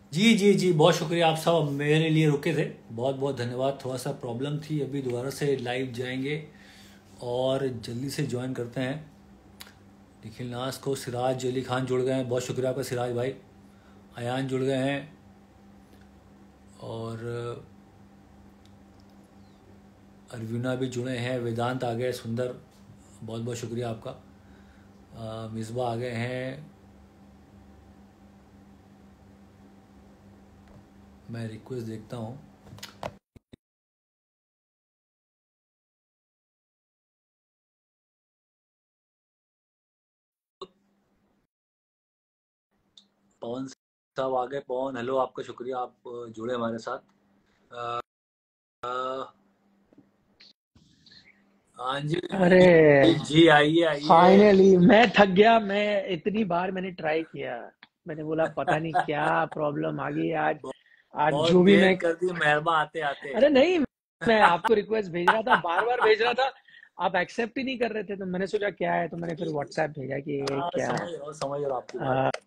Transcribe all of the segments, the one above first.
जी जी जी, बहुत शुक्रिया। आप सब मेरे लिए रुके थे, बहुत बहुत धन्यवाद। थोड़ा सा प्रॉब्लम थी, अभी दोबारा से लाइव जाएंगे और जल्दी से ज्वाइन करते हैं। निखिल नास को सिराज अली खान जुड़ गए हैं, बहुत शुक्रिया आपका सिराज भाई। अयान जुड़ गए हैं और अरविना भी जुड़े हैं, वेदांत आ गए, सुंदर, बहुत बहुत शुक्रिया आपका। मिसबा आ गए हैं। मैं रिक्वेस्ट देखता हूँ। पवन साहब आ गए। पवन हेलो, आपका शुक्रिया, आप जुड़े हमारे साथ। अ, हाँ जी अरे जी जी, आइए आइए। फाइनली मैं थक गया। मैं इतनी बार मैंने ट्राई किया। मैंने बोला पता नहीं क्या प्रॉब्लम आ गई आज। आज बहुत जो भी देर मैं कर दी मेहरबा आते आते। अरे नहीं, मैं आपको रिक्वेस्ट भेज रहा था, बार बार भेज रहा था। आप एक्सेप्ट ही नहीं कर रहे थे, तो मैंने सोचा क्या है, तो मैंने फिर व्हाट्सएप भेजा कि ये हाँ, क्या है। समझ रहा हूँ आपकी बात। आ,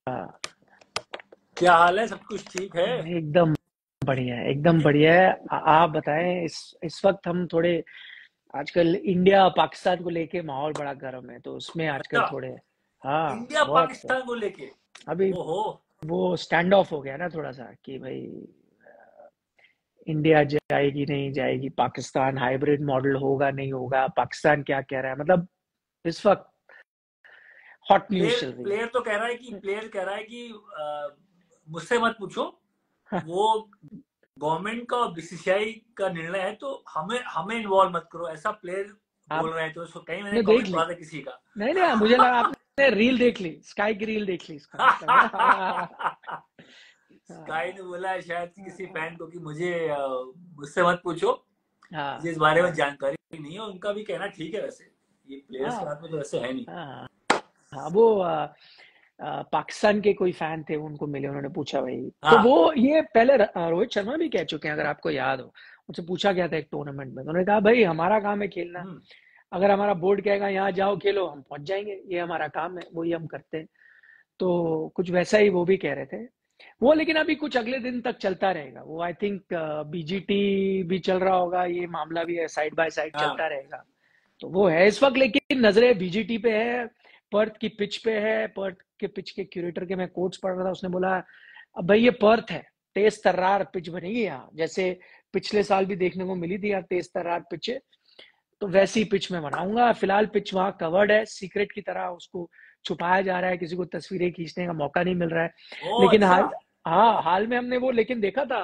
क्या हाल है, सब कुछ ठीक है? एकदम बढ़िया है, एकदम बढ़िया है। आप बताएं। इस वक्त हम थोड़े आजकल इंडिया पाकिस्तान को लेके माहौल बड़ा गर्म है, तो उसमें आजकल अच्छा, थोड़े। हाँ इंडिया बहुत। पाकिस्तान को लेके? अभी ओहो। वो स्टैंड ऑफ हो गया ना थोड़ा सा कि भाई इंडिया जाएगी नहीं जाएगी, पाकिस्तान हाइब्रिड मॉडल होगा नहीं होगा, पाकिस्तान क्या कह रहा है, मतलब इस वक्त हॉट न्यूज प्लेयर चल रही प्लेयर तो कह रहा है कि मुझसे मत पूछो। है। वो गवर्नमेंट का और बीसीसीआई का निर्णय है, तो हमें हमें इन्वॉल्व मत करो, ऐसा प्लेयर बोल रहे हैं। तो उसको कहीं मैंने आपने देख कमेंट ली? पढ़ा था किसी का। नहीं नहीं, मुझे लगा आपने रील देख ली, स्काई की रील देख ली, इसका मतलब है। स्काई ने बोला है शायद किसी हाँ फैन को कि मुझसे मत पूछो, मुझे हाँ इस बारे में जानकारी नहीं है। उनका भी कहना ठीक है वैसे, ये प्लेयर्स के हाँ हाथ में तो वैसे है नहीं। हाँ हाँ। वो पाकिस्तान के कोई फैन थे, उनको मिले, उन्होंने पूछा भाई। तो हाँ। वो ये पहले रोहित शर्मा भी कह चुके हैं, अगर आपको याद हो। उनसे पूछा गया था एक टूर्नामेंट में, तो उन्होंने कहा भाई हमारा काम है खेलना। हम्म। अगर हमारा बोर्ड कहेगा यहाँ जाओ खेलो, हम पहुंच जाएंगे, ये हमारा काम है, वही हम करते हैं। तो कुछ वैसा ही वो भी कह रहे थे। वो लेकिन अभी कुछ अगले दिन तक चलता रहेगा वो, आई थिंक। बीजीटी भी चल रहा होगा, ये मामला भी है, साइड बाय साइड हाँ। चलता रहेगा। तो वो है इस वक्त, लेकिन नजरें बीजीटी पे है, पर्थ की पिच पे है। पर्थ के पिच के क्यूरेटर के मैं कोट्स पढ़ रहा था, उसने बोला अब भाई ये पर्थ है, तेज तर्रार पिच बनेगी यहाँ, जैसे पिछले साल भी देखने को मिली थी यार तेज तर्रार पिच। तो वैसी पिच में बनाऊंगा। फिलहाल पिच वहां कवर्ड है, सीक्रेट की तरह उसको छुपाया जा रहा है, किसी को तस्वीरें खींचने का मौका नहीं मिल रहा है। ओ लेकिन अच्छा। हाल में हमने वो लेकिन देखा था।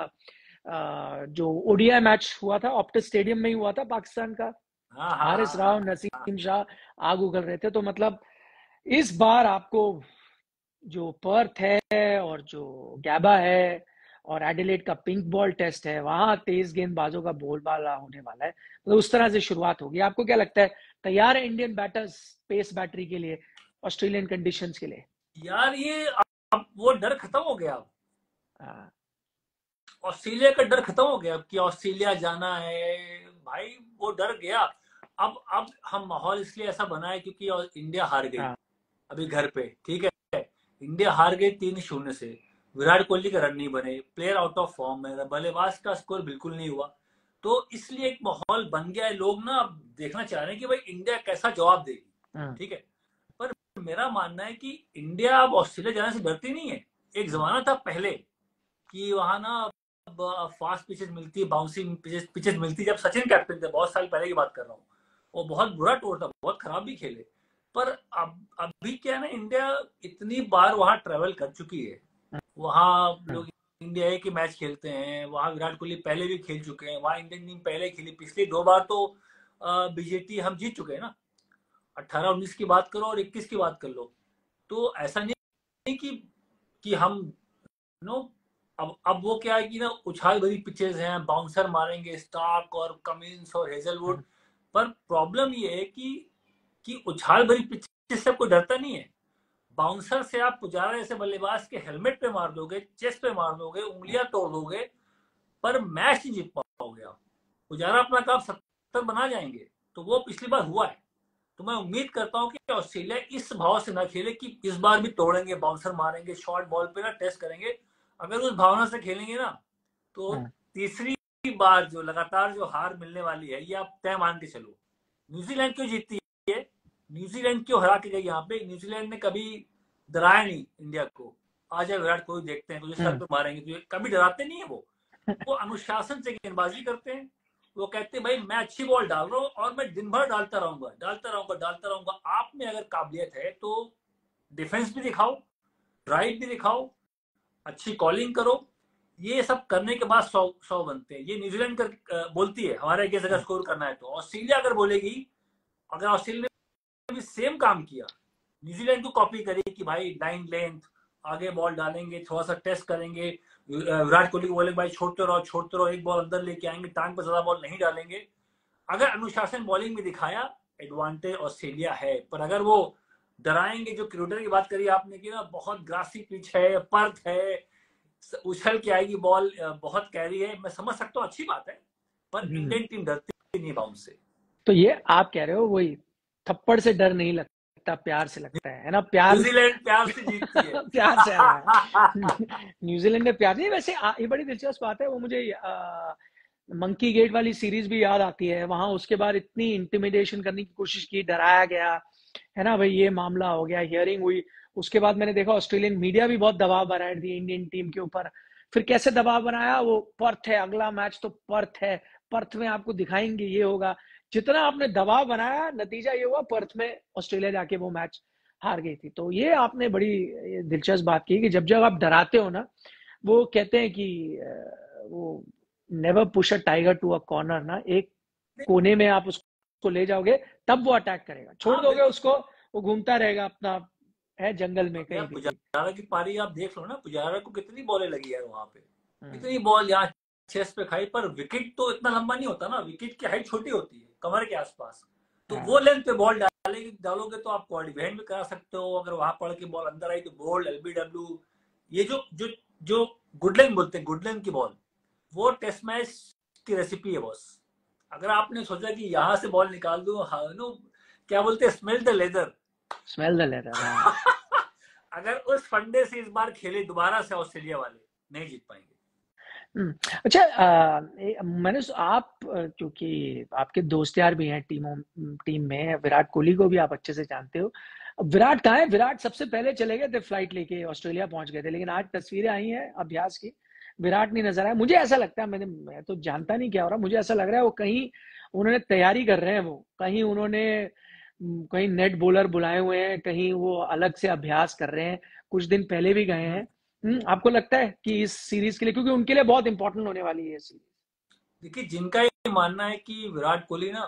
जो ओडीआई मैच हुआ था, ऑप्टिस स्टेडियम में ही हुआ था पाकिस्तान का। हाँ हाँ हारिस हाँ राव, हाँ। नसीम शाह आग उगल रहे थे। तो मतलब इस बार आपको जो पर्थ है और जो गैबा है और एडिलेड का पिंक बॉल टेस्ट है, वहां तेज गेंदबाजों का बोलबाला होने वाला है। तो उस तरह से शुरुआत होगी। आपको क्या लगता है, तैयार है इंडियन बैटर्स पेस बैटरी के लिए, ऑस्ट्रेलियन कंडीशंस के लिए? यार ये अब वो डर खत्म हो गया। अब हाँ ऑस्ट्रेलिया का डर खत्म हो गया कि ऑस्ट्रेलिया जाना है। भाई वो डर गया। अब हम माहौल इसलिए ऐसा बना है क्योंकि इंडिया हार गई हाँ अभी घर पे, ठीक है। इंडिया हार गई 3-0 से। विराट कोहली के रन नहीं बने, प्लेयर आउट ऑफ फॉर्म है, बल्लेबाज का स्कोर बिल्कुल नहीं हुआ। तो इसलिए एक माहौल बन गया है, लोग ना अब देखना चाह रहे हैं कि भाई इंडिया कैसा जवाब देगी। हाँ ठीक है। पर मेरा मानना है कि इंडिया अब ऑस्ट्रेलिया जाने से डरती नहीं है। एक जमाना था पहले कि वहां ना फास्ट पिचेस मिलती, बाउंसिंग पिचेस मिलती, जब सचिन कैप्टन थे, बहुत साल पहले की बात कर रहा हूँ। वो बहुत बुरा टूर था, बहुत खराब भी खेले। पर अब अभी क्या है ना, इंडिया इतनी बार वहां ट्रेवल कर चुकी है। वहां हाँ लोग इंडिया ए के मैच खेलते हैं, वहां विराट कोहली पहले भी खेल चुके हैं, वहां इंडियन टीम पहले खेली, पिछली 2 बार तो बीजेटी हम जीत चुके हैं ना। 18-19 की बात करो और 21 की बात कर लो। तो ऐसा नहीं कि हम नो अब वो क्या है कि ना, उछाल भरी पिचेस हैं, बाउंसर मारेंगे स्टार्क और कमिंस और हेजलवुड। हाँ पर प्रॉब्लम ये है कि उछाल भरी पिचेस से कोई डरता नहीं है। बाउंसर से आप पुजारा जैसे बल्लेबाज के हेलमेट पे मार दोगे, चेस्ट पे मार दोगे, उंगलियां तोड़ दोगे, पर मैच नहीं जीत पाओगे आप। पुजारा अपना काम 70 बना जाएंगे। तो वो पिछली बार हुआ है। तो मैं उम्मीद करता हूँ कि ऑस्ट्रेलिया इस भाव से ना खेले कि इस बार भी तोड़ेंगे, बाउंसर मारेंगे, शॉर्ट बॉल पे ना टेस्ट करेंगे। अगर उस भावना से खेलेंगे ना तो तीसरी बार जो लगातार जो हार मिलने वाली है ये आप तय मान के चलो। न्यूजीलैंड क्यों जीतती है, न्यूजीलैंड क्यों हरा के गई यहाँ पे, न्यूजीलैंड ने कभी डराया नहीं इंडिया को। आज विराट कोहली देखते हैं तुझे सर पे मारेंगे, तुझे कभी डराते नहीं है वो अनुशासन से गेंदबाजी करते हैं। वो कहते हैं भाई मैं अच्छी बॉल डाल रहा हूँ और मैं दिन भर डालता रहूंगा डालता रहूंगा डालता रहूंगा। आप में अगर काबिलियत है तो डिफेंस भी दिखाओ, ड्राइव भी दिखाओ, अच्छी कॉलिंग करो। ये सब करने के बाद 100 बनते हैं। ये न्यूजीलैंड कर बोलती है हमारे अगेंस्ट अगर स्कोर करना है तो। ऑस्ट्रेलिया अगर बोलेगी, अगर ऑस्ट्रेलिया ने भी सेम काम किया, न्यूजीलैंड को कॉपी करेगी कि भाई लाइन लेंथ आगे बॉल डालेंगे, थोड़ा सा टेस्ट करेंगे, विराट कोहली को बोले भाई छोड़ते रहो, एक बॉल अंदर लेके आएंगे, टांग पर ज्यादा बॉल नहीं डालेंगे। अगर अनुशासन बॉलिंग में दिखाया, एडवांटेज ऑस्ट्रेलिया है। पर अगर वो डराएंगे, जो क्रिकेटर की बात करी आपने की ना, बहुत ग्रासी पिच है, पर्थ है, उछल के आएगी बॉल, बहुत कैरी है, मैं समझ सकता हूँ, अच्छी बात है, पर इंडियन टीम डरती नहीं बाउंस से। तो ये आप कह रहे हो वही थप्पड़ से डर नहीं लगता, प्यार से लगता है ना। प्यार न्यूजीलैंड प्यार से जीतती है। प्यार से न्यूजीलैंड ने प्यार नहीं। वैसे ये बड़ी दिलचस्प बात है, वो मुझे मंकी गेट वाली सीरीज भी याद आती है। वहां उसके बाद इतनी इंटिमिडेशन करने की कोशिश की, डराया गया है ना, भाई ये मामला हो गया, हियरिंग हुई। उसके बाद मैंने देखा ऑस्ट्रेलियन मीडिया भी बहुत दबाव बना दिया इंडियन टीम के ऊपर। फिर कैसे दबाव बनाया, वो पर्थ है, अगला मैच तो पर्थ है, पर्थ में आपको दिखाएंगे ये होगा। जितना आपने दबाव बनाया, नतीजा ये हुआ पर्थ में ऑस्ट्रेलिया जाके वो मैच हार गई थी। तो ये आपने बड़ी दिलचस्प बात की कि जब जब आप डराते हो ना, वो कहते हैं कि वो never push a tiger to a corner ना, एक कोने में आप उसको ले जाओगे तब वो अटैक करेगा। छोड़ दोगे उसको, वो घूमता रहेगा अपना है जंगल में कहीं भी। पुजारा की पारी आप देख लो ना, पुजारा को कितनी बॉलें लगी है वहां पे, कितनी बॉल यहाँ चेस्ट पे खाई, पर विकेट तो इतना लंबा नहीं होता ना, विकेट की हाइट छोटी होती है कमर के आसपास। तो वो लेंथ पे बॉल डालोगे तो आप क्वाड्रिवेंट भी करा सकते हो। अगर वहां पड़ के बॉल अंदर आई तो बोल्ड, एलबीडब्ल्यू, ये जो जो जो गुडलैंड बोलते हैं, गुडलैंड की बॉल, वो टेस्ट मैच की रेसिपी है बॉस। अगर आपने सोचा कि यहाँ से बॉल निकाल दो, नो क्या बोलते हैं, smell the leather, smell the leather. अगर उस फंडे से इस बार खेले दोबारा से ऑस्ट्रेलिया वाले, नहीं जीत पाएंगे। अच्छा, मैंने आप क्योंकि आपके दोस्त यार भी हैं टीम में, विराट कोहली को भी आप अच्छे से जानते हो। विराट कहाँ है? विराट सबसे पहले चले गए थे, फ्लाइट लेके ऑस्ट्रेलिया पहुंच गए थे, लेकिन आज तस्वीरें आई हैं अभ्यास की, विराट नहीं नजर आया। मुझे ऐसा लगता है, मैं तो जानता नहीं क्या हो रहा, मुझे ऐसा लग रहा है वो कहीं उन्होंने तैयारी कर रहे हैं, वो कहीं उन्होंने कहीं नेट बॉलर बुलाए हुए हैं, कहीं वो अलग से अभ्यास कर रहे हैं, कुछ दिन पहले भी गए हैं। आपको लगता है कि इस सीरीज के लिए, क्योंकि उनके लिए बहुत इंपॉर्टेंट होने वाली है सीरीज? देखिए, जिनका ये मानना है कि विराट कोहली ना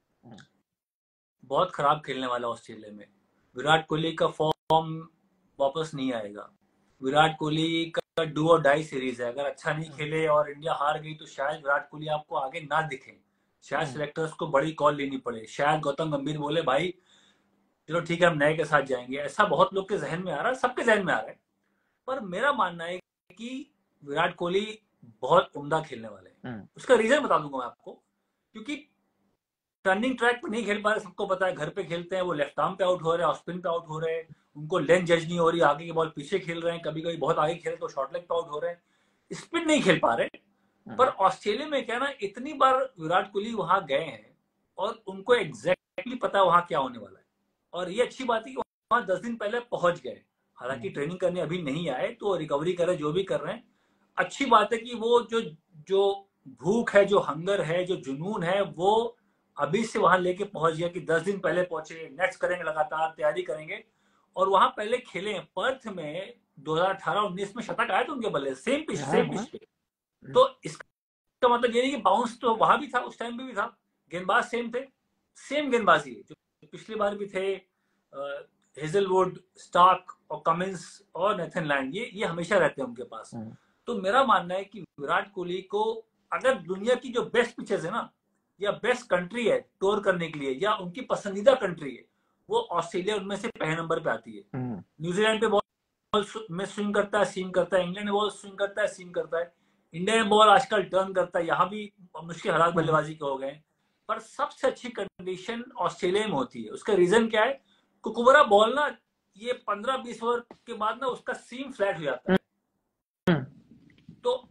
बहुत खराब खेलने वाला ऑस्ट्रेलिया में, विराट कोहली का फॉर्म वापस नहीं आएगा, विराट कोहली का डू और डाई सीरीज है, अगर अच्छा नहीं खेले और इंडिया हार गई तो शायद विराट कोहली आपको आगे ना दिखे, शायद सिलेक्टर्स को बड़ी कॉल लेनी पड़े, शायद गौतम गंभीर बोले भाई चलो ठीक है हम नए के साथ जाएंगे। ऐसा बहुत लोग के जहन में आ रहा है, सबके जहन में आ रहा है। पर मेरा मानना है कि विराट कोहली बहुत उम्दा खेलने वाले हैं। उसका रीजन बता दूंगा मैं आपको, क्योंकि टर्निंग ट्रैक पे नहीं खेल पा रहे, सबको पता है। घर पे खेलते हैं, वो लेफ्ट आर्म पे आउट हो रहे हैं, ऑफ स्पिन पे आउट हो रहे हैं, उनको लेंथ जज नहीं हो रही, आगे की बॉल पीछे खेल रहे हैं, कभी कभी बहुत आगे खेले तो शॉर्ट लेग पे आउट हो रहे हैं, स्पिन नहीं खेल पा रहे। पर ऑस्ट्रेलिया में क्या ना, इतनी बार विराट कोहली वहां गए हैं और उनको एग्जैक्टली पता है वहां क्या होने वाला है। और ये अच्छी बात है कि वहां 10 दिन पहले पहुंच गए, हालांकि ट्रेनिंग करने अभी नहीं आए, तो रिकवरी कर रहे, जो भी कर रहे हैं। अच्छी बात है कि वो जो भूख है, जो हंगर है, जो जुनून है, वो अभी से वहां लेके पहुंच गया कि 10 दिन पहले पहुंचे, नेक्स्ट करेंगे, लगातार तैयारी करेंगे। और वहां पहले खेले पर्थ में 2018-19 में शतक आए थे उनके बल्ले, सेम पिच पे। तो इसका मतलब ये नहीं कि बाउंस तो वहां भी था, उस टाइम भी था, गेंदबाज सेम थे, सेम गेंदबाजी जो पिछली बार भी थे, हेजलवुड, स्टार्क और कमिंस और नेथन लैंड, ये हमेशा रहते हैं उनके पास। तो मेरा मानना है कि विराट कोहली को अगर दुनिया की जो बेस्ट पिचेस है ना, या बेस्ट कंट्री है टूर करने के लिए, या उनकी पसंदीदा कंट्री है, वो ऑस्ट्रेलिया उनमें से पहले नंबर पे आती है। न्यूजीलैंड पे बॉल में स्विंग करता है, सीम करता है, इंग्लैंड में बॉल स्विंग करता है, सीम करता है, इंडिया में बॉल आजकल टर्न करता है, यहाँ भी मुश्किल हालात बल्लेबाजी के हो गए। पर सबसे अच्छी कंडीशन ऑस्ट्रेलिया में होती है। उसका रीजन क्या है, कुकुबरा बॉल ना, ये 15-20 ओवर के बाद ना उसका सीम फ्लैट हो जाता है,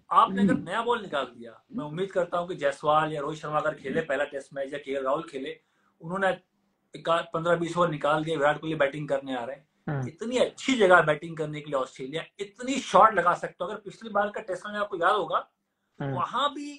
आपने अगर नया बॉल निकाल दिया, मैं उम्मीद करता हूं कि जायसवाल या रोहित शर्मा अगर खेले पहला टेस्ट मैच, या केएल राहुल खेले, उन्होंने 15-20 ओवर निकाल दिए, विराट कोहली बैटिंग करने आ रहे हैं, इतनी अच्छी जगह बैटिंग करने के लिए ऑस्ट्रेलिया, इतनी शॉट लगा सकते हो। अगर पिछली बार का टेस्ट मैच आपको याद होगा, वहां भी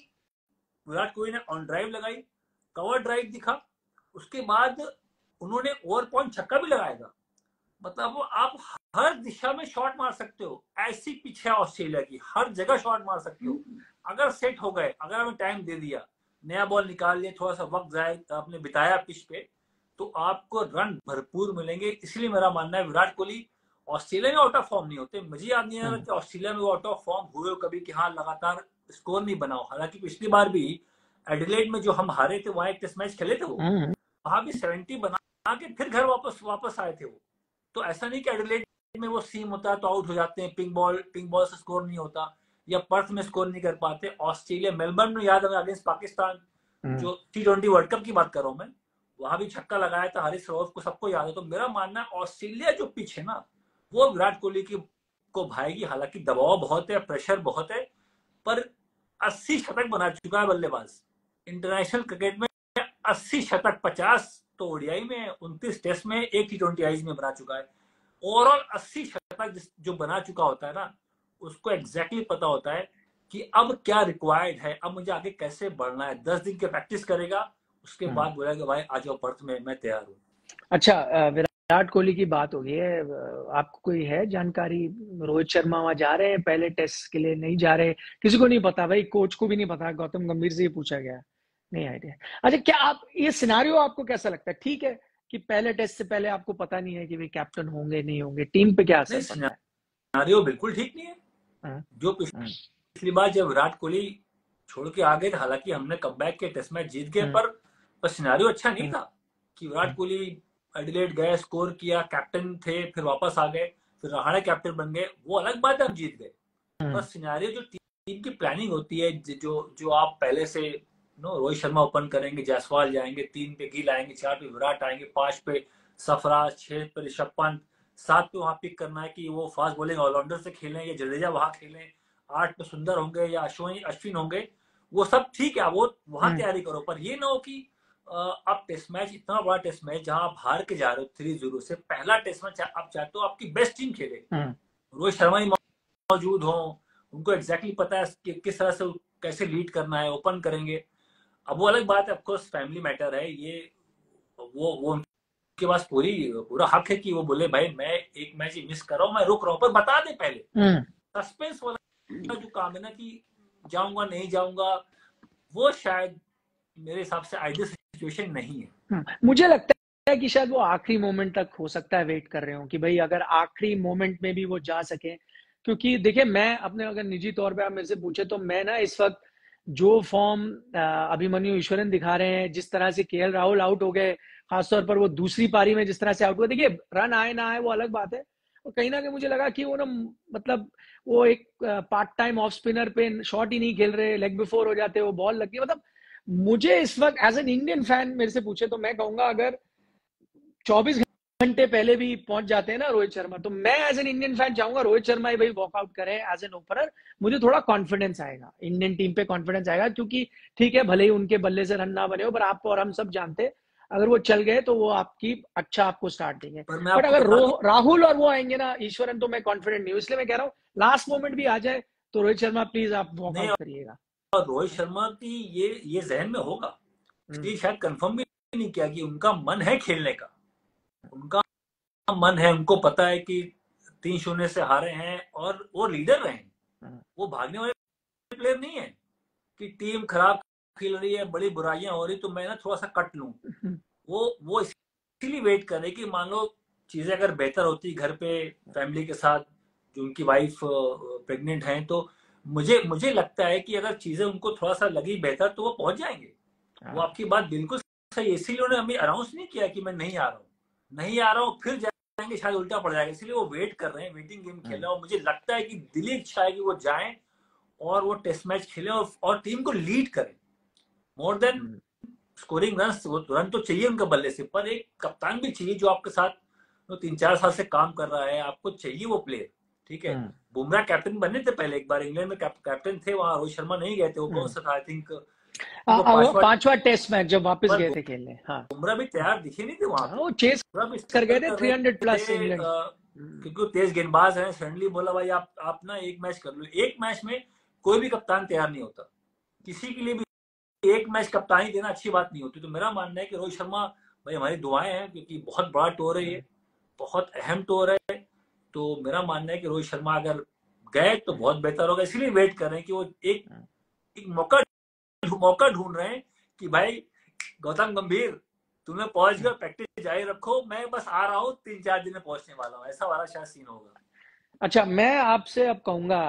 विराट कोहली ने ऑन ड्राइव लगाई, कवर ड्राइव दिखा, उसके बाद उन्होंने ओवर पॉइंट छक्का भी लगाया था। मतलब आप हर दिशा में शॉट मार सकते हो, ऐसी पिच है ऑस्ट्रेलिया की, हर जगह शॉट मार सकते हो अगर सेट हो गए, अगर हमें टाइम दे दिया, नया बॉल निकाल लिया, थोड़ा सा वक्त जाए आपने बिताया पिच पे, तो आपको रन भरपूर मिलेंगे। इसलिए मेरा मानना है विराट कोहली ऑस्ट्रेलिया में आउट ऑफ फॉर्म नहीं होते। मुझे याद नहीं आ रहा कि ऑस्ट्रेलिया में वो आउट ऑफ फॉर्म हुए कभी कि हाँ लगातार स्कोर नहीं बनाओ। हालांकि पिछली बार भी एडिलेड में जो हम हारे थे, वहां एक टेस्ट मैच खेले थे, वो वहां भी 70 बना के फिर घर वापस आए थे वो। तो ऐसा नहीं कि एडिलेड में वो सीम होता है तो आउट हो जाते हैं, पिंक बॉल से स्कोर नहीं होता, या पर्थ में स्कोर नहीं कर पाते। ऑस्ट्रेलिया मेलबर्न में याद है अगेंस्ट पाकिस्तान, जो T20 वर्ल्ड कप की बात कर रहा हूं मैं, वहां भी छक्का लगाया था हारिस रऊफ को, सबको याद है। तो मेरा मानना है ऑस्ट्रेलिया जो पिच है ना, वो विराट कोहली की को भाएगी। हालांकि दबाव बहुत है, प्रेशर बहुत है, पर 80 शतक बना चुका है बल्लेबाज इंटरनेशनल क्रिकेट में। 80 शतक, 50 तो ओडीआई में, 29 टेस्ट में, एक T20 आईज में बना चुका है। ओवरऑल 80 शतक जो बना चुका होता है ना, उसको एग्जैक्टली पता होता है कि अब क्या रिक्वायर्ड है, अब मुझे आगे कैसे बढ़ना है। 10 दिन की प्रैक्टिस करेगा, उसके बाद बोलेगा भाई आ जाओ पर्थ में, मैं तैयार हूँ। अच्छा, विराट कोहली की बात हो गई है, आपको कोई है जानकारी? रोहित शर्मा वहां जा रहे हैं पहले टेस्ट के लिए, नहीं जा रहे? किसी को नहीं पता भाई, कोच को भी नहीं पता, गौतम गंभीर से ही पूछा गया, नहीं आइडिया। अच्छा, क्या आप ये सिनारियो आपको कैसा लगता है? ठीक है कि पहले टेस्ट से पहले आपको पता नहीं है कि वे कैप्टन होंगे नहीं होंगे, टीम पे क्या असर पड़ता है? सिनारियो बिल्कुल ठीक नहीं है। जो पिछली बार जब विराट कोहली छोड़ के आ गए, हालांकि हमने कमबैक के टेस्ट मैच जीत गए, पर सिनारियो अच्छा नहीं था कि विराट कोहली एडिलेड गए, स्कोर किया, कैप्टन थे, फिर वापस आ गए, फिर रहाणे कैप्टन बन गए, वो अलग बात है, हम जीत गए। पर सिनारियो जो टीम की प्लानिंग होती है, जो आप पहले से रोहित शर्मा ओपन करेंगे, जायसवाल जाएंगे, 3 पे गिल आएंगे, 4 पे विराट आएंगे, 5 पे सरफराज, 6 पे ऋषभ पंत, 7 पे वहां पिक करना है कि वो फास्ट बॉलिंग ऑलराउंडर से खेलें या जडेजा वहां खेलें, 8 पे सुंदर होंगे या अश्विन होंगे, वो सब ठीक है, वो वहां तैयारी करो। पर ये ना हो कि आप टेस्ट मैच, इतना बड़ा टेस्ट मैच जहां आप हार के जा रहे हो 3-0 से, पहला टेस्ट मैच आप चाहते हो आपकी बेस्ट टीम खेले, रोहित शर्मा ही मौजूद हो, उनको एग्जैक्टली पता है कि किस तरह से कैसे लीड करना है, ओपन करेंगे। अब वो अलग बात है, ऑफकोर्स फैमिली मैटर है ये, वो उनके पास पूरा हक है कि वो बोले भाई मैं एक मैच ही मिस कर रहा हूँ, मैं रुक रहा हूँ, पर बता दे पहले। सस्पेंस वाला जो काम है ना कि जाऊंगा नहीं जाऊंगा, वो शायद मेरे हिसाब से आइडियल सिचुएशन नहीं है। मुझे लगता है कि शायद वो आखिरी मोमेंट तक हो सकता है वेट कर रहे हो कि भाई अगर आखिरी मोमेंट में भी वो जा सके। क्योंकि देखिए, मैं अपने अगर निजी तौर पे आप मेरे से पूछे तो मैं ना इस वक्त जो फॉर्म अभिमन्यु ईश्वरन दिखा रहे हैं, जिस तरह से केएल राहुल आउट हो गए, खासतौर पर वो दूसरी पारी में जिस तरह से आउट हुआ, देखिए रन आए ना आए वो अलग बात है, और कहीं ना कहीं मुझे लगा कि वो ना, मतलब वो एक पार्ट टाइम ऑफ स्पिनर पे शॉट ही नहीं खेल रहे, लेग बिफोर हो जाते, वो बॉल लगती है। मतलब मुझे इस वक्त एज एन इंडियन फैन मेरे से पूछे तो मैं कहूंगा अगर 24 घंटे पहले भी पहुंच जाते हैं ना रोहित शर्मा, तो मैं एज एन इंडियन फैन चाहूंगा रोहित शर्मा ही भाई वॉकआउट करे एज एन ओपनर। मुझे थोड़ा कॉन्फिडेंस आएगा, इंडियन टीम पे कॉन्फिडेंस आएगा, क्योंकि ठीक है भले ही उनके बल्ले से रन ना बने हो, पर आप और हम सब जानते हैं अगर वो चल गए तो वो आपको स्टार्ट देंगे। बट अगर राहुल और वो आएंगे ना ईश्वरन, तो मैं कॉन्फिडेंट नहीं हूँ, इसलिए मैं कह रहा हूँ लास्ट मोमेंट भी आ जाए तो रोहित शर्मा प्लीज आप वॉकआउट करिएगा। और रोहित शर्मा की ये जहन में होगा, इसलिए शायद कंफर्म भी नहीं किया कि उनका मन है खेलने का, उनका मन है, उनको पता है कि 3-0 से हारे हैं और वो लीडर रहे, वो भागने वाले प्लेयर नहीं है कि टीम खराब खेल रही है, बड़ी बुराइयां हो रही तो मैं ना थोड़ा सा कट लूं। वो इसीलिए वेट कर रहे कि मान लो चीजें अगर बेहतर होती घर पे फैमिली के साथ, जो उनकी वाइफ प्रेग्नेंट है, तो मुझे लगता है कि अगर चीजें उनको थोड़ा सा लगी बेहतर तो वो पहुंच जाएंगे। वो आपकी बात बिल्कुल सही, इसीलिए उन्होंने हमें अनाउंस नहीं किया कि मैं नहीं आ रहा हूँ, फिर जाएंगे शायद उल्टा पड़ जाएगा, इसलिए वो वेट कर रहे हैं, वेटिंग गेम खेल रहे हैं। और मुझे लगता है कि दिली इच्छा है कि वो जाएं और वो टेस्ट मैच खेलें और टीम को लीड करें। मोर देन स्कोरिंग रन तो चाहिए उनके बल्ले से, पर एक कप्तान भी चाहिए जो आपके साथ 3-4 साल से काम कर रहा है, आपको चाहिए वो प्लेयर, ठीक है, बुमराह कैप्टन बने थे पहले, एक बार इंग्लैंड में कैप्टन थे, वहां रोहित शर्मा नहीं गए थे, वो कौन सा था, आई थिंक वो 5वां टेस्ट मैच जब वापस गए थे खेलने। हाँ, बुमराह भी तैयार दिखे नहीं थे वहां पे, वो चेस बुमराह भी कर गए स्ट्रगल थे कर रहे 300 प्लस थे, इंग्लैंड। क्योंकि वो तेज गेंदबाज हैं। सडनली बोला भाई आप ना एक मैच कर लो। एक मैच में कोई भी कप्तान तैयार नहीं होता, किसी के लिए भी एक मैच कप्तानी देना अच्छी बात नहीं होती। तो मेरा मानना है कि रोहित शर्मा भाई हमारी दुआएं हैं, क्योंकि बहुत बड़ा टूर है ये, बहुत अहम टूर है। तो मेरा मानना है कि रोहित शर्मा अगर गए तो बहुत बेहतर होगा, इसलिए वेट कर रहे हैं कि वो एक मौका ढूंढ रहे हैं कि भाई गौतम गंभीर तुम्हें पहुंच गए, प्रैक्टिस जारी रखो, मैं बस आ रहा हूँ, 3-4 दिन में पहुंचने वाला हूँ, ऐसा वाला शायद सीन होगा। अच्छा, मैं आपसे अब कहूंगा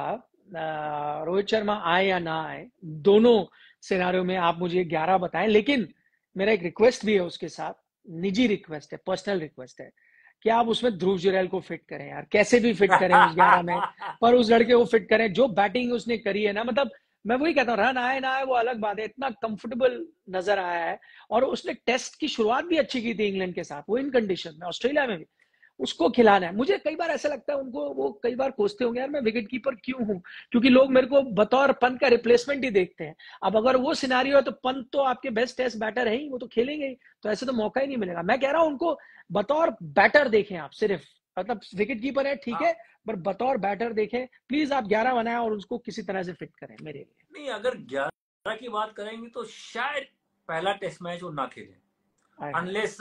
रोहित शर्मा आए या ना आए, दोनों सिनारियों में आप मुझे 11 बताएं, लेकिन मेरा एक रिक्वेस्ट भी है उसके साथ, निजी रिक्वेस्ट है, पर्सनल रिक्वेस्ट है कि आप उसमें ध्रुव जुरैल को फिट करें यार, कैसे भी फिट करें उस 11 में, पर उस लड़के को फिट करें। जो बैटिंग उसने करी है ना, मतलब मैं वही कहता हूँ, रन आए ना आए वो अलग बात है, इतना कंफर्टेबल नजर आया है। और उसने टेस्ट की शुरुआत भी अच्छी की थी इंग्लैंड के साथ, वो इन कंडीशन में, ऑस्ट्रेलिया में भी उसको खिलाना है। मुझे कई बार ऐसा लगता है उनको, वो कई बार कोसते होंगे यार मैं विकेट कीपर क्यों हूं, क्योंकि लोग मेरे को बतौर पंत का रिप्लेसमेंट ही देखते हैं। अब अगर वो सिनारियो है तो पंत तो आपके बेस्ट टेस्ट बैटर है ही, वो तो खेलेंगे ही, तो ऐसे तो मौका ही नहीं मिलेगा। मैं कह रहा हूं उनको बतौर बैटर देखें आप, सिर्फ मतलब विकेट कीपर है ठीक है, पर बतौर बैटर देखें प्लीज। आप 11 बनाएं और उसको किसी तरह से फिट करें मेरे लिए। नहीं, अगर 11 की बात करेंगे तो शायद पहला टेस्ट मैच वो ना खेले,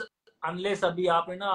अनलेस अभी आपने ना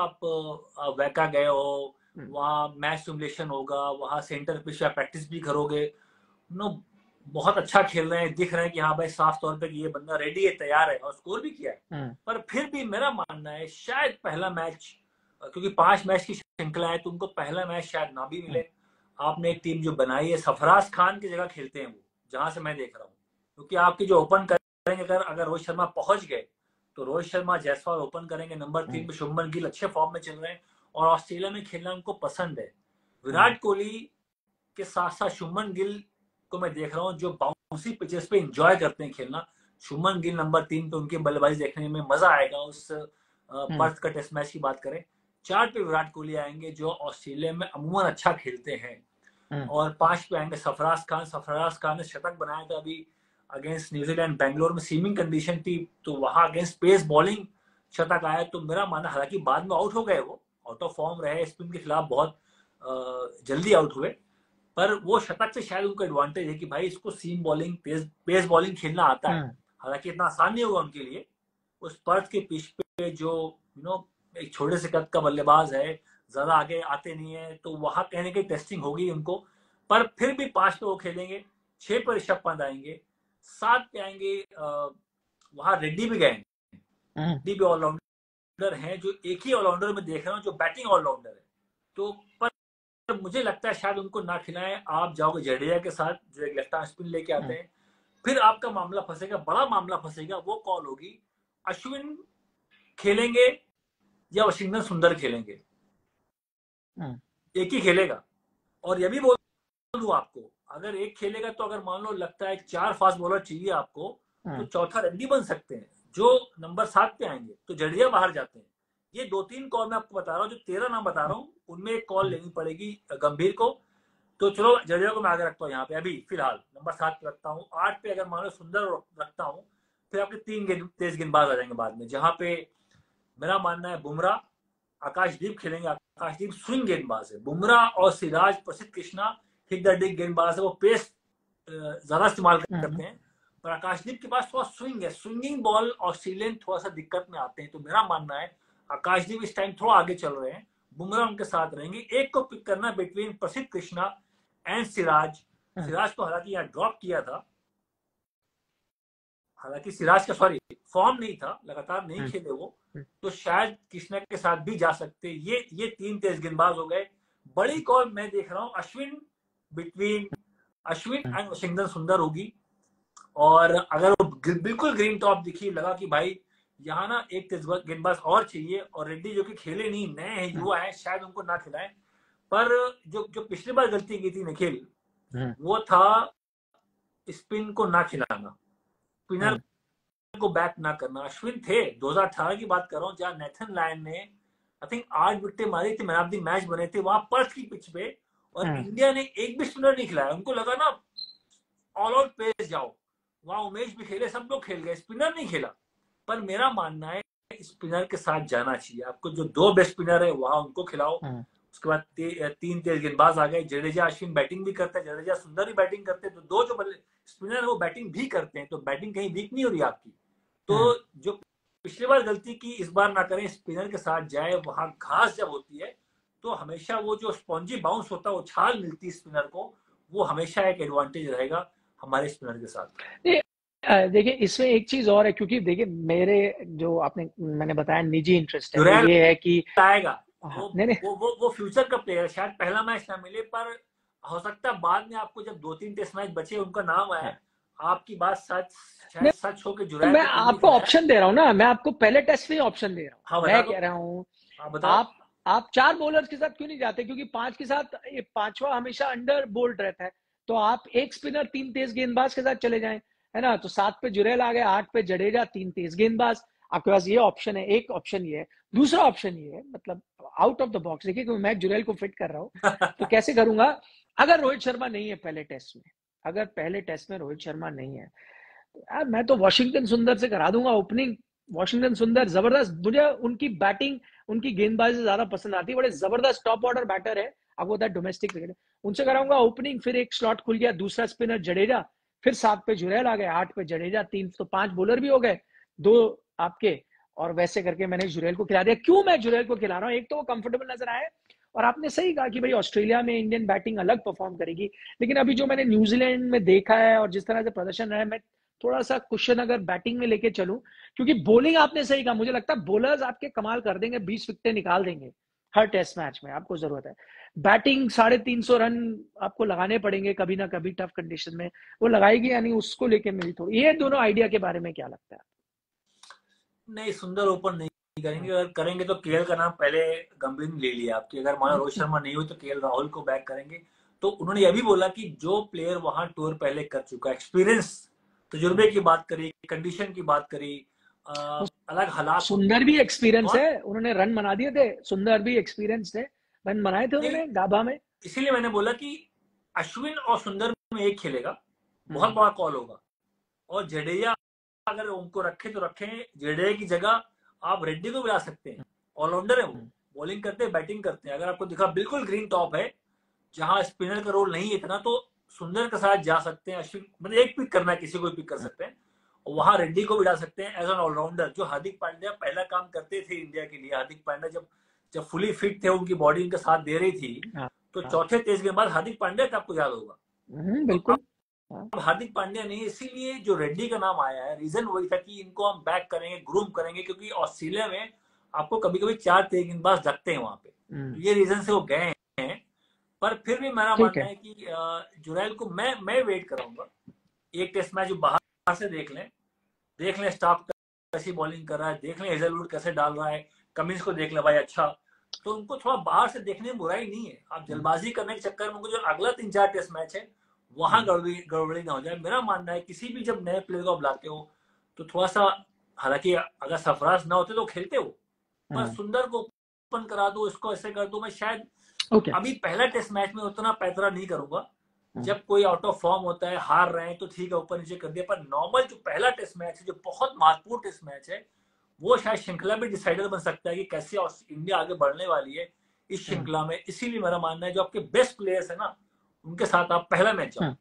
आप वैका गए हो, वहाँ मैच सिमुलेशन होगा, वहाँ सेंटर पिच या प्रैक्टिस भी करोगे, नो बहुत अच्छा खेल रहे हैं, दिख रहे हैं कि हाँ भाई साफ तौर पे कि ये बंदा रेडी है, तैयार है, और स्कोर भी किया है। पर फिर भी मेरा मानना है शायद पहला मैच, क्योंकि 5 मैच की श्रृंखला है, तुमको पहला मैच शायद ना भी मिले। आपने एक टीम जो बनाई है, सरफराज खान की जगह खेलते हैं वो, जहां से मैं देख रहा हूँ, क्योंकि आपकी जो ओपन करेंगे, अगर रोहित शर्मा पहुंच गए तो रोहित शर्मा जायसवाल ओपन करेंगे, नंबर 3 पे शुभमन गिल अच्छे फॉर्म में चल रहे हैं और ऑस्ट्रेलिया में खेलना उनको पसंद है। विराट कोहली के साथ साथ शुभमन गिल को मैं देख रहा हूँ जो बाउंसी पिचेस पे एंजॉय करते हैं खेलना। शुभमन गिल नंबर 3 पे उनकी बल्लेबाजी देखने में मजा आएगा। उस पर्थ का टेस्ट मैच की बात करें, 4 पे विराट कोहली आएंगे जो ऑस्ट्रेलिया में अमूमन अच्छा खेलते हैं, और 5 पे आएंगे सरफराज खान ने शतक बनाया था अभी अगेंस्ट न्यूजीलैंड, बैंगलोर में सीमिंग कंडीशन थी, तो वहां अगेंस्ट पेस बॉलिंग शतक आया। तो मेरा मानना, हालांकि बाद में आउट हो गए, वो आउट ऑफ फॉर्म रहे, स्पिन के खिलाफ बहुत जल्दी आउट हुए, पर वो शतक से शायद उनको एडवांटेज है कि भाई इसको सीम बॉलिंग, पेस बॉलिंग खेलना आता है। हालांकि इतना आसान नहीं होगा उनके लिए, उस पर्थ के पिच पे जो एक छोटे से कद का बल्लेबाज है, ज्यादा आगे आते नहीं है, तो वहां कहने की टेस्टिंग होगी उनको। पर फिर भी 5 पे वो खेलेंगे, 6 पे ऋषभ पंत आएंगे, 7 पे आएंगे वहां रेड्डी भी गए, रेड्डी भी ऑलराउंडर हैं, जो एक ही ऑलराउंडर में देख रहा हूँ जो बैटिंग ऑलराउंडर है। तो पर मुझे लगता है शायद उनको ना खिलाएं, आप जाओगे जडेजा के साथ जो एक लेफ्ट आर्म स्पिन लेके आते हैं, फिर आपका मामला फंसेगा, बड़ा मामला फंसेगा। वो कॉल होगी अश्विन खेलेंगे या वाशिंगटन सुंदर खेलेंगे, एक ही खेलेगा। और यह भी बोल दूं आपको, अगर एक खेलेगा तो अगर मान लो लगता है 4 फास्ट बॉलर चाहिए आपको, तो चौथा रेड्डी बन सकते हैं जो नंबर 7 पे आएंगे, तो जडेजा बाहर जाते हैं। ये 2-3 कॉल मैं आपको बता रहा हूँ, जो 13 नाम बता रहा हूँ उनमें एक कॉल लेनी पड़ेगी गंभीर को। तो चलो जडेजा को मैं आगे रखता हूँ यहाँ पे, अभी फिलहाल नंबर 7 पे रखता हूँ। 8 पे अगर मान लो सुंदर रखता हूँ, फिर आपके 3 तेज गेंदबाज आ जाएंगे बाद में, जहां पे मेरा मानना है बुमराह, आकाशदीप खेलेंगे। आकाशदीप स्विंग गेंदबाज है, बुमराह और सिराज, प्रसिद्ध कृष्णा हिट द डिग गेंदबाज है, वो पेस ज्यादा इस्तेमाल करते हैं, पर आकाशदीप के पास थोड़ा स्विंग है, स्विंगिंग बॉल ऑस्ट्रेलियन थोड़ा सा दिक्कत में आते हैं। तो मेरा मानना है आकाशदीप इस टाइम थोड़ा आगे चल रहे हैं, बुमराह उनके साथ रहेंगे। एक को पिक करना बिटवीन प्रसिद्ध कृष्णा एंड सिराज। सिराज को हालांकि यहाँ ड्रॉप किया था, हालांकि सिराज का फॉर्म नहीं था, लगातार नहीं खेले वो, तो शायद कृष्णा के साथ भी जा सकते। ये 3 तेज गेंदबाज हो गए। बड़ी कॉल मैं देख रहा हूँ Ashwin, between Ashwin and Washington Sundar होगी। और अगर वो बिल्कुल ग्रीन टॉप दिखी, लगा कि भाई यहाँ ना एक तेज गेंदबाज और चाहिए, और रेड्डी जो कि खेले नहीं, नए हैं, युवा है, शायद उनको ना खिलाएं। पर जो पिछली बार गलती की थी निखिल, वो था स्पिन को ना खिलाना, स्पिनर को बैक ना करना। अश्विन थे 2018 की बात कर रहा हूँ, जहां नेथन लायन ने आई थिंक 8 विकेटें मारी थी, मैन ऑफ द मैच बने थे वहां पर्थ की पिच पे, और इंडिया ने एक भी स्पिनर नहीं खिलाया। उनको लगा ना ऑल आउट पेस जाओ, वहां उमेश भी खेले, सब लोग खेल गए, स्पिनर नहीं खेला। पर मेरा मानना है स्पिनर के साथ जाना चाहिए आपको। जो दो बेस्ट स्पिनर है वहां उनको खिलाओ। उसके बाद तीन तेज गेंदबाज आ गए, जडेजा अश्विन बैटिंग भी करते हैं, जडेजा सुंदर भी बैटिंग करते हैं, तो दो जो स्पिनर है वो बैटिंग भी करते हैं, तो बैटिंग कहीं वीक नहीं हो रही आपकी। तो जो पिछली बार गलती की इस बार ना करें, स्पिनर के साथ जाए। वहां घास जब होती है तो हमेशा वो जो स्पॉन्जी बाउंस होता है, वो छाल मिलती है स्पिनर को, वो हमेशा एक एडवांटेज रहेगा हमारे स्पिनर के साथ। देखिए इसमें एक चीज और है, क्योंकि देखिए मेरे जो मैंने बताया निजी इंटरेस्ट है, वो जुरैल ये है कि आएगा। हाँ, नहीं वो फ्यूचर का प्लेयर, शायद पहला मैच ना मिले, पर हो सकता है बाद में आपको जब 2-3 टेस्ट मैच बचे उनका नाम आए, हाँ, आपकी बात सच शायद नहीं, सच हो कि जुरैल मैं को क्यों नहीं आपको खिलाया। ऑप्शन दे रहा हूँ ना, मैं आपको पहले टेस्ट में ऑप्शन दे रहा हाँ हूँ। बता मैं दो, कह रहा हूँ हाँ बताओ। आप 4 बॉलर्स के साथ क्यों नहीं जाते, क्योंकि 5 के साथ ये पांचवा हमेशा अंडर बोल्ड रहता है। तो आप एक स्पिनर 3 तेज गेंदबाज के साथ चले जाएं, है ना। तो 7 पे जुरैल आ गए, 8 पे जडेजा, 3 तेज गेंदबाज। आपके पास ये ऑप्शन है, एक ऑप्शन ये है। दूसरा ऑप्शन ये है, मतलब आउट ऑफ द बॉक्स, देखिए मैं जुरैल को फिट कर रहा हूँ तो कैसे करूंगा। अगर रोहित शर्मा नहीं है पहले टेस्ट में, अगर पहले टेस्ट में रोहित शर्मा नहीं है, यार मैं तो वॉशिंगटन सुंदर से करा दूंगा ओपनिंग। वॉशिंगटन सुंदर जबरदस्त, मुझे उनकी बैटिंग, उनकी गेंदबाजी ज्यादा पसंद आती है। बड़े जबरदस्त टॉप ऑर्डर बैटर है, आपको होता है डोमेस्टिक क्रिकेट। उनसे कराऊंगा ओपनिंग, फिर एक स्लॉट खुल गया, दूसरा स्पिनर जडेजा, फिर 7 पे जुरैल आ गए, 8 पे जडेजा, 3 तो 5 बॉलर भी हो गए, 2 आपके। और वैसे करके मैंने जुरैल को खिला दिया। क्यों मैं जुरैल को खिला रहा हूँ, एक तो वो कंफर्टेबल नजर आए, और आपने सही कहा कि भाई ऑस्ट्रेलिया में इंडियन बैटिंग अलग परफॉर्म करेगी। लेकिन अभी जो मैंने न्यूजीलैंड में देखा है और जिस तरह से प्रदर्शन रहा है, मैं थोड़ा सा क्वेश्चन अगर बैटिंग में लेके चलूं, क्योंकि बॉलिंग आपने सही कहा, मुझे लगता है बॉलर्स आपके कमाल कर देंगे, 20 विकेटें निकाल देंगे हर टेस्ट मैच में। आपको जरूरत है बैटिंग, 350 रन आपको लगाने पड़ेंगे कभी ना कभी टफ कंडीशन में, वो लगाएगी यानी उसको लेके मेरी थोड़ी, ये दोनों आइडिया के बारे में क्या लगता है। नहीं, सुंदर ओपन नहीं करेंगे। अगर करेंगे तो केएल का नाम पहले गंभीर ने ले लिया आपकी। अगर मानो रोहित शर्मा नहीं हुई तो केएल राहुल को बैक करेंगे। तो उन्होंने यह भी बोला कि जो प्लेयर वहां टूर पहले कर चुका है, एक्सपीरियंस, तजुर्बे की बात करी, कंडीशन की बात करी, अलग हालात होते सुंदर हैं। भी एक्सपीरियंस कौन है, उन्होंने रन बना दिए थे, सुंदर भी एक्सपीरियंस थे, रन बनाए थे नहीं, उन्होंने गाबा में। इसीलिए मैंने बोला कि अश्विन और सुंदर में एक खेलेगा, बहुत बड़ा कॉल होगा। और जडेजा अगर उनको रखे तो रखें, जडेजा की जगह आप रेड्डी को भी ला सकते हैं, ऑलराउंडर है वो, बॉलिंग करते हैं, बैटिंग करते हैं। अगर आपको दिखा बिल्कुल ग्रीन टॉप है जहां स्पिनर का रोल नहीं है इतना, तो सुंदर के साथ जा सकते हैं। अश्विन मतलब एक पिक करना है, किसी को भी पिक कर सकते हैं, और वहां रेड्डी को भी डाल सकते हैं एज एन ऑलराउंडर। जो हार्दिक पांड्या पहला काम करते थे इंडिया के लिए, हार्दिक पांड्या जब जब फुली फिट थे, उनकी बॉडी उनका साथ दे रही थी, तो चौथे तेज के बाद हार्दिक पांड्या था, आपको याद होगा। तो बिल्कुल। अब हार्दिक पांड्या नहीं, इसीलिए जो रेड्डी का नाम आया है, रीजन वही था कि इनको हम बैक करेंगे, ग्रूम करेंगे, क्योंकि ऑस्ट्रेलिया में आपको कभी कभी 4 तेज गेंदबाज लगते हैं वहां पे, तो ये रीजन से वो गए हैं। पर फिर भी मेरा ठीक मानना है। है कि जुरैल को मैं वेट कराऊंगा। एक टेस्ट मैच बाहर से देख लें स्टाफ कैसी बॉलिंग कर रहा है, देख लें हेजलवुड कैसे डाल रहा है, कमिंस को देख लें भाई अच्छा। तो उनको थोड़ा बाहर से देखने में बुराई नहीं है। आप जल्दबाजी करने के चक्कर में उनको जो अगला 3-4 टेस्ट मैच है वहां गड़बड़ी ना हो जाए। मेरा मानना है किसी भी जब नए प्लेयर को बुलाते हो तो थोड़ा सा, हालांकि अगर सरफराज ना होते तो खेलते हो, पर सुंदर को ओपन करा दो, इसको ऐसे कर दो। मैं शायद अभी पहला टेस्ट मैच में उतना पैतरा नहीं करूंगा। जब कोई आउट ऑफ फॉर्म होता है, हार रहे हैं, तो ठीक है ऊपर नीचे कर दिया। पर नॉर्मल जो पहला टेस्ट मैच है, जो बहुत महत्वपूर्ण टेस्ट मैच है, वो शायद श्रृंखला में डिसाइडर बन सकता है कि कैसे इंडिया आगे बढ़ने वाली है इस श्रृंखला में। इसीलिए मेरा मानना है जो आपके बेस्ट प्लेयर्स है ना, उनके साथ आप पहला मैच जाओ।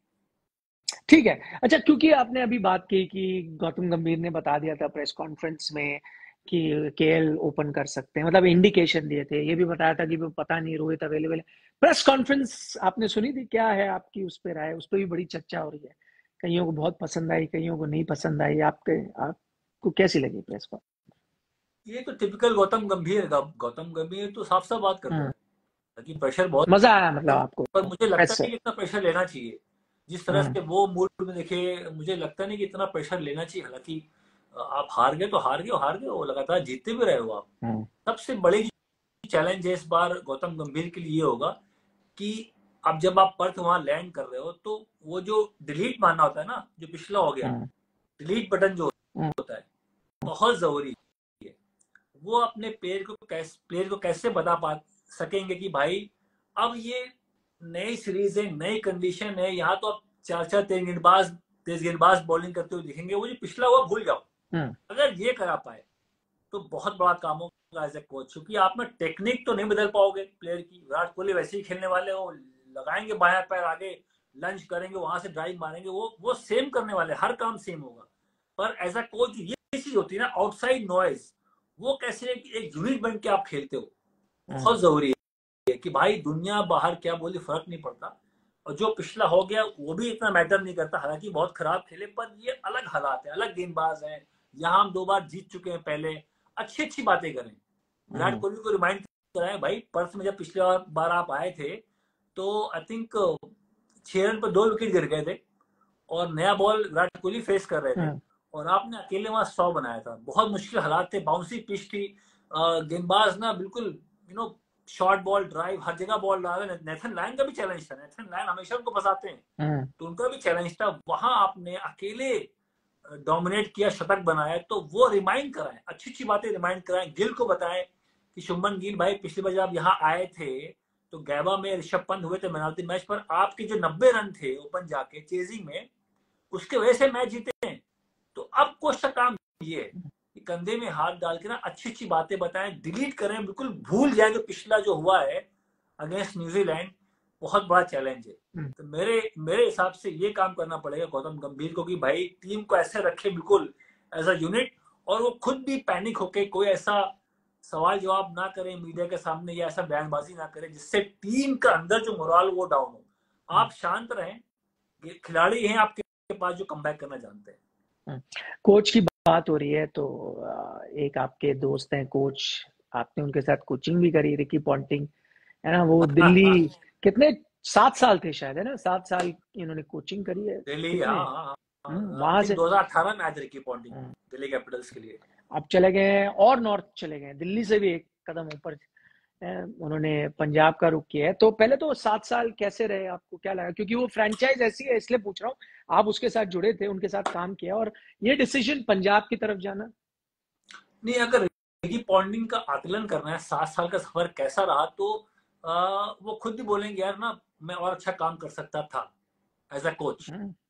ठीक है। अच्छा, क्योंकि आपने अभी बात की कि गौतम गंभीर ने बता दिया था प्रेस कॉन्फ्रेंस में कि केएल ओपन कर सकते हैं, मतलब इंडिकेशन दिए थे, ये भी बताया था कि वो पता नहीं रोहित अवेलेबल है। प्रेस कॉन्फ्रेंस आपने सुनी थी, क्या है आपकी उस पर राय? उस पर भी बड़ी चर्चा हो रही है, कईयों को बहुत पसंद आई, कईयों को नहीं पसंद आई। आपको कैसी लगी प्रेस कॉन्फ्रेंस? ये तो टिपिकल गौतम गंभीर। गौतम गंभीर तो साफ साफ बात करता है कि प्रेशर बहुत, मजा आया मतलब आपको पर मुझे लगता प्रेस से? नहीं कि इतना प्रेशर लेना चाहिए। जिस तरह से वो मूड में देखे, मुझे लगता नहीं कि इतना प्रेशर लेना चाहिए। हालांकि आप हार गए तो हार गए, हार गए, वो लगातार जीतते भी रहे हो आप। सबसे बड़ी चैलेंज है इस बार गौतम गंभीर के लिए ये होगा कि अब जब आप पर्थ वहां लैंड कर रहे हो, तो वो जो डिलीट मारना होता है ना, जो पिछला हो गया, डिलीट बटन जो होता है, बहुत जरूरी है। वो अपने प्लेयर को कैसे बता पा सकेंगे कि भाई अब ये नई सीरीज है, नई कंडीशन है, यहाँ तो आप 4-4 तेज गेंदबाज बॉलिंग करते हुए दिखेंगे। वो जो पिछला हुआ भूल जाओ। अगर ये करा पाए तो बहुत बड़ा काम होगा एज ए कोच, क्योंकि आप में टेक्निक तो नहीं बदल पाओगे प्लेयर की। विराट कोहली वैसे ही खेलने वाले हो, लगाएंगे बायां पैर आगे, लंच करेंगे, वहां से ड्राइव मारेंगे, वो सेम करने वाले, हर काम सेम होगा। पर एज अ कोच ये चीज होती है ना, आउटसाइड नॉइज, वो कैसे एक यूनिट बन के आप खेलते हो, बहुत जरूरी है कि भाई दुनिया बाहर क्या बोली फर्क नहीं पड़ता। और जो पिछला हो गया वो भी इतना मैटर नहीं करता, हालांकि बहुत खराब खेले, पर ये अलग हालात है, अलग गेंदबाज है। यहाँ हम 2 बार जीत चुके हैं पहले, अच्छी अच्छी बातें करें, विराट कोहली को रिमाइंड कराएं भाई, पर्थ में जब पिछले बार आप आए थे तो आई थिंक 6 रन पर 2 विकेट गिर गए थे, और नया बॉल विराट कोहली फेस कर रहे थे, और आपने अकेले वहां 100 बनाया था। बहुत मुश्किल हालात थे, बाउंसी पिच थी, गेंदबाज ना बिल्कुल शॉर्ट बॉल ड्राइव हर जगह बॉल डाल रहे। नेथन लायन का भी चैलेंज था, नेथन लायन हमेशा उनको फंसाते हैं, तो उनका भी चैलेंज था। वहां आपने अकेले डोमिनेट किया, शतक बनाया, तो वो रिमाइंड कराएं, अच्छी अच्छी बातें रिमाइंड कराएं, गिल को बताएं कि शुभमन गिल भाई पिछली बार जब आप यहाँ आए थे तो गैबा में ऋषभ पंत हुए थे मैन ऑफ द मैच, पर आपके जो 90 रन थे ओपन जाके चेजिंग में, उसके वजह से मैच जीते हैं। तो अब कोच का काम ये है कि कंधे में हाथ डाल के ना अच्छी अच्छी बातें बताएं, डिलीट करें, बिल्कुल भूल जाए जो पिछला जो हुआ है अगेंस्ट न्यूजीलैंड, बहुत बड़ा चैलेंज है। तो मेरे हिसाब से ये काम करना पड़ेगा गौतम गंभीर को कि भाई टीम को ऐसे रखे बिल्कुल एज अ यूनिट, और वो खुद भी पैनिक होके कोई ऐसा सवाल जवाब ना करे मीडिया के सामने, या ऐसा बयानबाजी ना करे जिससे टीम का अंदर जो मोराल वो डाउन हो। आप शांत रहें, खिलाड़ी हैं आपके पास जो कमबैक करना जानते हैं। कोच की बात हो रही है तो एक आपके दोस्त हैं कोच, आपने उनके साथ कोचिंग भी करी, रिकी पॉन्टिंग है ना, वो दिल्ली कितने 7 साल थे शायद, है ना, 7 साल इन्होंने कोचिंग करी है दिल्ली, वहां से 2018 में आए थे रिकी पॉन्टिंग दिल्ली कैपिटल्स के लिए। अब चले गए हैं और नॉर्थ चले गए हैं, दिल्ली से भी एक कदम ऊपर उन्होंने पंजाब का रुख किया है। तो पहले तो 7 साल कैसे रहे, आपको क्या लगा, क्योंकि वो फ्रेंचाइज ऐसी है इसलिए पूछ रहा हूँ, आप उसके साथ जुड़े थे, उनके साथ काम किया, और ये डिसीजन पंजाब की तरफ जाना। नहीं, अगर रिकी पॉन्टिंग का आकलन करना है 7 साल का सफर कैसा रहा, तो वो खुद भी बोलेंगे यार ना मैं और अच्छा काम कर सकता था एज अ कोच,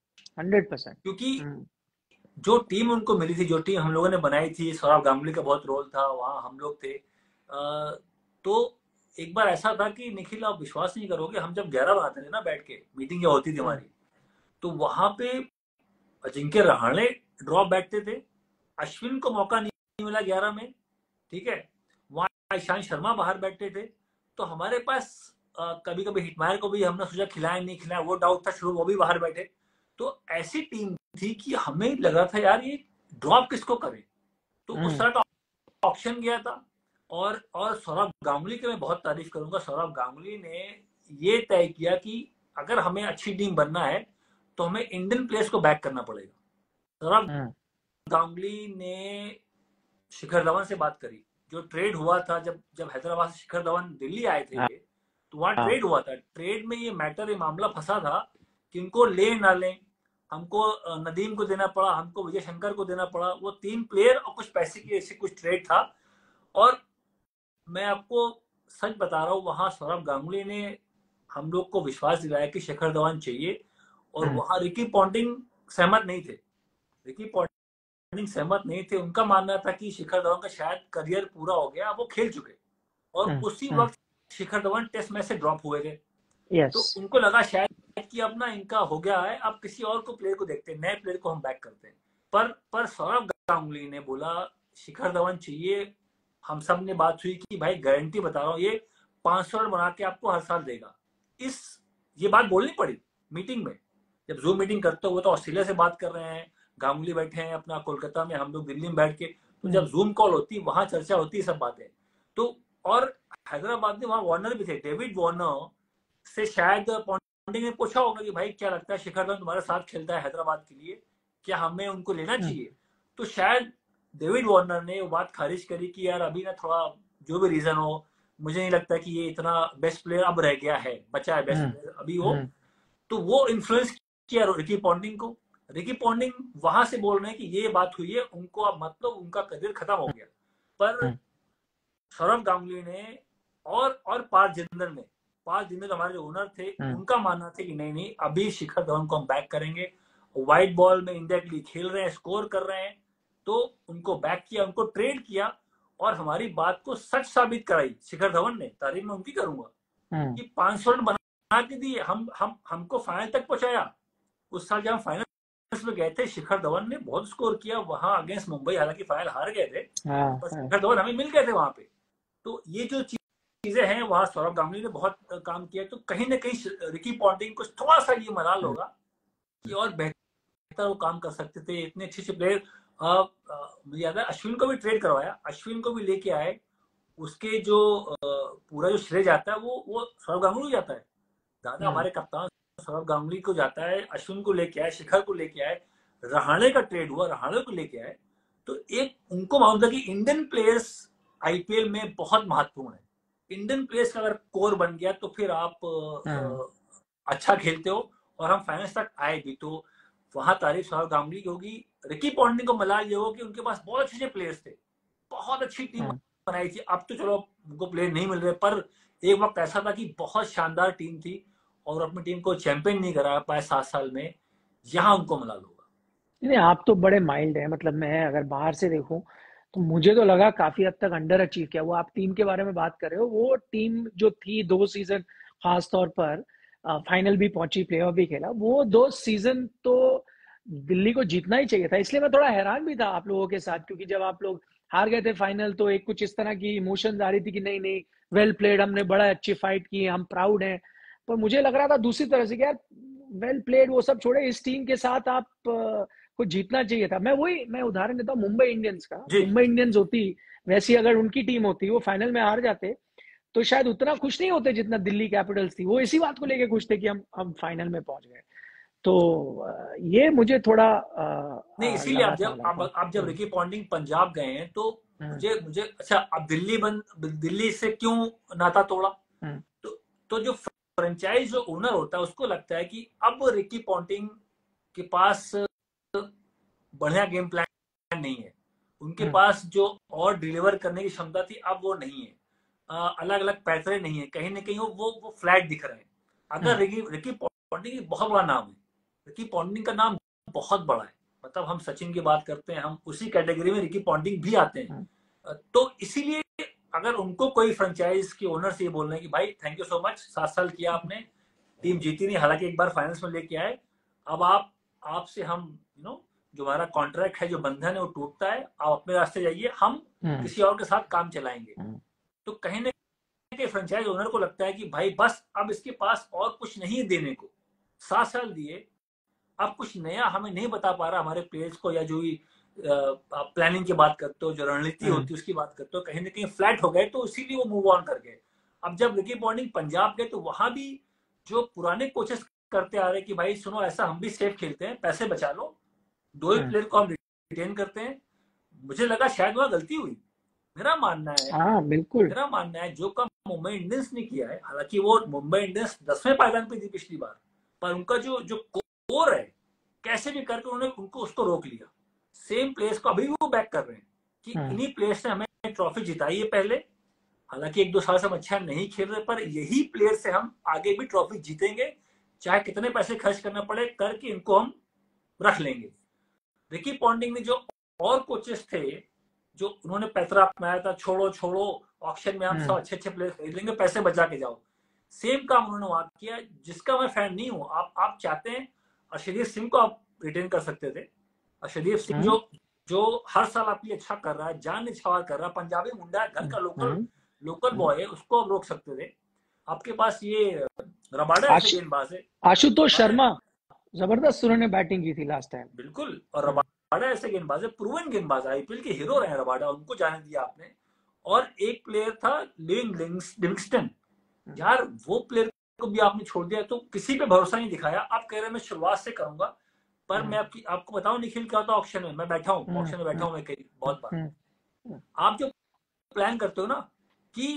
100%, क्योंकि जो टीम उनको मिली थी, जो टीम हम लोगों ने बनाई थी, सौरभ गांगुली का बहुत रोल था, वहां हम लोग थे। तो एक बार ऐसा था कि निखिल आप विश्वास नहीं करोगे, हम जब 11 बनाते थे ना बैठ के, मीटिंग जो होती थी हमारी, तो वहां पे अजिंक्य रहाणे ड्रॉप बैठते थे, अश्विन को मौका नहीं मिला 11 में, ठीक है, वहां ईशांत शर्मा बाहर बैठते थे। तो हमारे पास कभी कभी हिटमायर को भी हमने सोचा खिलाएं नहीं खिलाएं, वो डाउट था शुरू, वो भी बाहर बैठे। तो ऐसी टीम थी कि हमें लग रहा था यार ये ड्रॉप किसको करे, तो उस तरह का ऑप्शन गया था। और सौरभ गांगुली की मैं बहुत तारीफ करूंगा, सौरभ गांगुली ने ये तय किया कि अगर हमें अच्छी टीम बनना है तो हमें इंडियन प्लेयर्स को बैक करना पड़ेगा। सौरभ गांगुली ने शिखर धवन से बात करी, जो ट्रेड हुआ था, जब हैदराबाद से शिखर धवन दिल्ली आए थे, तो वहां ट्रेड हुआ था, ट्रेड में ये मैटर, ये मामला फंसा था कि इनको ले ना लें, हमको नदीम को देना पड़ा, हमको विजय शंकर को देना पड़ा, वो 3 प्लेयर और कुछ पैसे की ऐसे कुछ ट्रेड था। और मैं आपको सच बता रहा हूँ, वहां सौरभ गांगुली ने हम लोग को विश्वास दिलाया कि शिखर धवन चाहिए, और वहां रिकी पॉन्टिंग सहमत नहीं थे, रिकी पॉन्टिंग सहमत नहीं थे। उनका मानना था कि शिखर धवन का शायद करियर पूरा हो गया, वो खेल चुके, और उसी वक्त शिखर धवन टेस्ट मैच से ड्रॉप हुए थे। तो उनको लगा शायद कि अब ना इनका हो गया है, अब किसी और को प्लेयर को देखते हैं, नए प्लेयर को हम बैक करते हैं। पर सौरभ गांगुली ने बोला शिखर धवन चाहिए। हम सब ने बात हुई कि भाई गारंटी बता रहा हूँ ये 500 रन बना के आपको हर साल देगा। ये बात बोलनी पड़ी मीटिंग में, जब जूम मीटिंग करते हुए तो ऑस्ट्रेलिया से बात कर रहे हैं, गांगुली बैठे हैं अपना कोलकाता में, हम लोग दिल्ली में बैठ के, तो जब जूम कॉल होती वहां चर्चा होती सब बातें। तो और हैदराबाद में वहां वार्नर भी थे, डेविड वार्नर से शायद पॉन्टिंग ने पूछा होगा कि भाई क्या लगता है शिखर धवन तुम्हारे साथ खेलता है हैदराबाद के लिए, क्या हमें उनको लेना चाहिए। तो शायद डेविड वार्नर ने वो बात खारिज करी कि यार अभी ना थोड़ा जो भी रीजन हो, मुझे नहीं लगता कि ये इतना बेस्ट प्लेयर अब रह गया है, बचा है बेस्ट प्लेयर अभी वो। तो वो इन्फ्लुएंस किया रिकी पॉन्टिंग को। रिकी पॉन्टिंग वहां से बोल रहे हैं कि ये बात हुई है, उनको अब मतलब उनका करियर खत्म हो गया। पर सौरभ गांगुली ने और पार्थ जिंदल ने 5 दिन में तो हमारे जो ओनर थे हम्म, उनका मानना था कि नहीं नहीं अभी शिखर धवन को हम बैक करेंगे, व्हाइट बॉल में इंडिया के लिए खेल रहे हैं, स्कोर कर रहे हैं, तो उनको बैक किया, उनको ट्रेड किया और हमारी बात को सच साबित कराई शिखर धवन ने। तारीफ मैं उनकी करूंगा हम्म, कि 500 रन बना के दिए, हम हमको फाइनल तक पहुंचाया। उस साल जब हम फाइनल्स में गए थे शिखर धवन ने बहुत स्कोर किया वहां अगेंस्ट मुंबई, हालांकि फाइनल हार गए थे, हाँ, पर हाँ, शिखर धवन हमें मिल गए थे वहां पे। तो ये जो चीजें हैं वहां सौरभ गांगुली ने बहुत काम किया। तो कहीं ना कहीं रिकी पॉन्टिंग को थोड़ा सा ये मलाल हम्म, होगा कि और बेहतर वो काम कर सकते थे, इतने अच्छे अच्छे प्लेयर। मुझे याद है अश्विन को भी ट्रेड करवाया, अश्विन को भी लेके आए, उसके जो पूरा जो श्रेय जाता है वो सौरभ गांगुली जाता है ज्यादा, हम्म, हमारे कप्तान सौरभ गांगुली को जाता है। अश्विन को लेके आए, शिखर को लेके आए, रहाणे का ट्रेड हुआ, रहाणे को लेके आए। तो एक उनको मालूम था कि इंडियन प्लेयर्स आईपीएल में बहुत महत्वपूर्ण है। इंडियन प्लेयर्स का अगर कोर बन गया तो फिर आप हम्म, अच्छा खेलते हो। और हम फाइनल्स तक आए भी, तो वहां तारीफ सौरभ गांगुली की होगी। रिकी पॉन्टिंग को मलाल ये हो कि उनके पास बहुत अच्छे प्लेयर्स थे, बहुत अच्छी टीम हम्म। बनाई थी। अब तो चलो उनको प्लेयर नहीं मिल रहे, पर एक वक्त ऐसा था कि बहुत शानदार टीम थी और अपनी टीम को चैंपियन नहीं करा पाए 7 साल में, यहाँ उनको मलाल होगा। नहीं, आप तो बड़े माइल्ड हैं। मतलब मैं अगर बाहर से देखूं तो मुझे तो लगा काफी हद तक अंडर अचीव किया। वो आप टीम के बारे में बात कर रहे हो, वो टीम जो थी 2 सीजन खास तौर पर फाइनल भी पहुंची, प्लेऑफ भी खेला, वो 2 सीजन तो दिल्ली को जीतना ही चाहिए था। इसलिए मैं थोड़ा हैरान भी था आप लोगों के साथ, क्योंकि जब आप लोग हार गए थे फाइनल तो एक कुछ इस तरह की इमोशंस आ रही थी कि नहीं नहीं, वेल प्लेड, हमने बड़ा अच्छी फाइट की, हम प्राउड हैं। पर मुझे लग रहा था दूसरी तरह से कि यार वेल प्लेड वो सब छोड़े, इस टीम के साथ आप को जीतना चाहिए था। मैं उदाहरण देता हूँ मुंबई इंडियंस का। जी मुंबई इंडियंस होती वैसी, अगर उनकी टीम होती, वो फाइनल में हार जाते तो शायद उतना खुश नहीं होते जितना दिल्ली कैपिटल्स थी। वो इसी बात को लेके खुश थे कि हम फाइनल में पहुंच गए। तो ये मुझे थोड़ा नहीं, इसीलिए लगा आप था जब लगभग। आप जब रिकी पॉन्टिंग पंजाब गए हैं तो हम्म, मुझे मुझे अच्छा, अब दिल्ली से क्यों नाता तोड़ा? हम्म, तो जो फ्रेंचाइज जो ओनर होता है उसको लगता है कि अब रिकी पॉन्टिंग के पास बढ़िया गेम प्लान नहीं है, उनके हम्म, पास जो और डिलीवर करने की क्षमता थी अब वो नहीं है, अलग अलग पैतरे नहीं है, कहीं ना कहीं वो फ्लैट दिख रहे हैं। अगर हम्म, रिकी पॉन्टिंग बहुत बड़ा नाम है, रिकी पॉन्टिंग का नाम बहुत बड़ा है, मतलब हम सचिन की बात करते हैं, हम उसी कैटेगरी में रिकी पॉन्टिंग भी आते हैं। हम्म, तो इसीलिए अगर उनको कोई फ्रेंचाइज की ओनर से ये बोल रहे हैं कि भाई थैंक यू सो मच, 7 साल किया आपने, टीम जीती नहीं, हालांकि एक बार फाइनल्स में लेके आए, अब आपसे हम जो हमारा कॉन्ट्रैक्ट है, जो बंधन है वो टूटता है, आप अपने रास्ते जाइए, हम हम्म, किसी और के साथ काम चलाएंगे। हम्म, तो कहीं ना कहीं फ्रेंचाइज ओनर को लगता है कि भाई बस अब इसके पास और कुछ नहीं देने को, 7 साल दिए, अब कुछ नया हमें नहीं बता पा रहा हमारे प्लेयर्स को, या जो भी आप प्लानिंग की बात करते हो, जो रणनीति हम्म, होती है उसकी बात करते हो, कहीं ना कहीं फ्लैट हो गए, तो इसीलिए वो मूव ऑन कर गए। अब जब रिकी पॉन्टिंग पंजाब गए तो वहां भी जो पुराने कोचेस करते आ रहे कि भाई सुनो, ऐसा हम भी सेफ खेलते हैं, पैसे बचा लो, 2 ही हम्म। प्लेयर को हम रिटेन करते हैं। मुझे लगा शायद वहां गलती हुई। मेरा मानना है हाँ, बिल्कुल। मेरा मानना है जो काम मुंबई इंडियंस ने किया है, हालांकि वो मुंबई इंडियंस 10वें पायदान पे थी पिछली बार, पर उनका जो जो कोर है, कैसे भी करके उन्होंने उनको उसको रोक लिया। सेम प्लेयर्स को अभी भी वो बैक कर रहे हैं कि हम्म, इन्हीं प्लेयर्स ने हमें ट्रॉफी जिताई है पहले, हालांकि 1-2 साल से हम अच्छा नहीं खेल रहे, पर यही प्लेयर से हम आगे भी ट्रॉफी जीतेंगे, चाहे कितने पैसे खर्च करना पड़े, करके इनको हम रख लेंगे। रिकी पॉन्टिंग ने जो और कोचेस थे, जो उन्होंने पैतरा अपनाया था, छोड़ो छोड़ो, ऑक्शन में हम सब हम्म, अच्छे अच्छे प्लेयर खरीद लेंगे, पैसे बचा के जाओ, सेम काम उन्होंने वहां किया, जिसका मैं फैन नहीं हूं। आप चाहते हैं अर्शदीप सिंह को आप रिटेन कर सकते थे, अर्शदीप सिंह हम्म, जो जो हर साल आपके लिए अच्छा कर रहा है, जान निछावर कर रहा है, पंजाबी मुंडा है, घर हम्म, का लोकल हम्म, लोकल हम्म। बॉय है, उसको आप रोक सकते थे। आपके पास ये रबाडा ऐसे आश, गेंदबाज है, आशुतोष रबाडा शर्मा जबरदस्त उन्होंने बैटिंग की थी लास्ट टाइम। बिल्कुल, और हम्म, रबाडा ऐसे गेंदबाज है, प्रूवन गेंदबाज, आईपीएल के हीरो रहे रबाडा, उनको जाने दिया आपने। और एक प्लेयर था लिविंगस्टन, हम्म, यार वो प्लेयर को भी आपने छोड़ दिया, तो किसी पे भरोसा नहीं दिखाया। आप कह रहे हैं मैं शुरुआत से करूंगा, पर मैं आपको बताऊं निखिल, क्या होता है ऑक्शन में, मैं बैठा हूँ हम्म, ऑक्शन में, बैठा हम्म, हूँ मैं कई बहुत बार। हम्म, हम्म, आप जो प्लान करते हो ना कि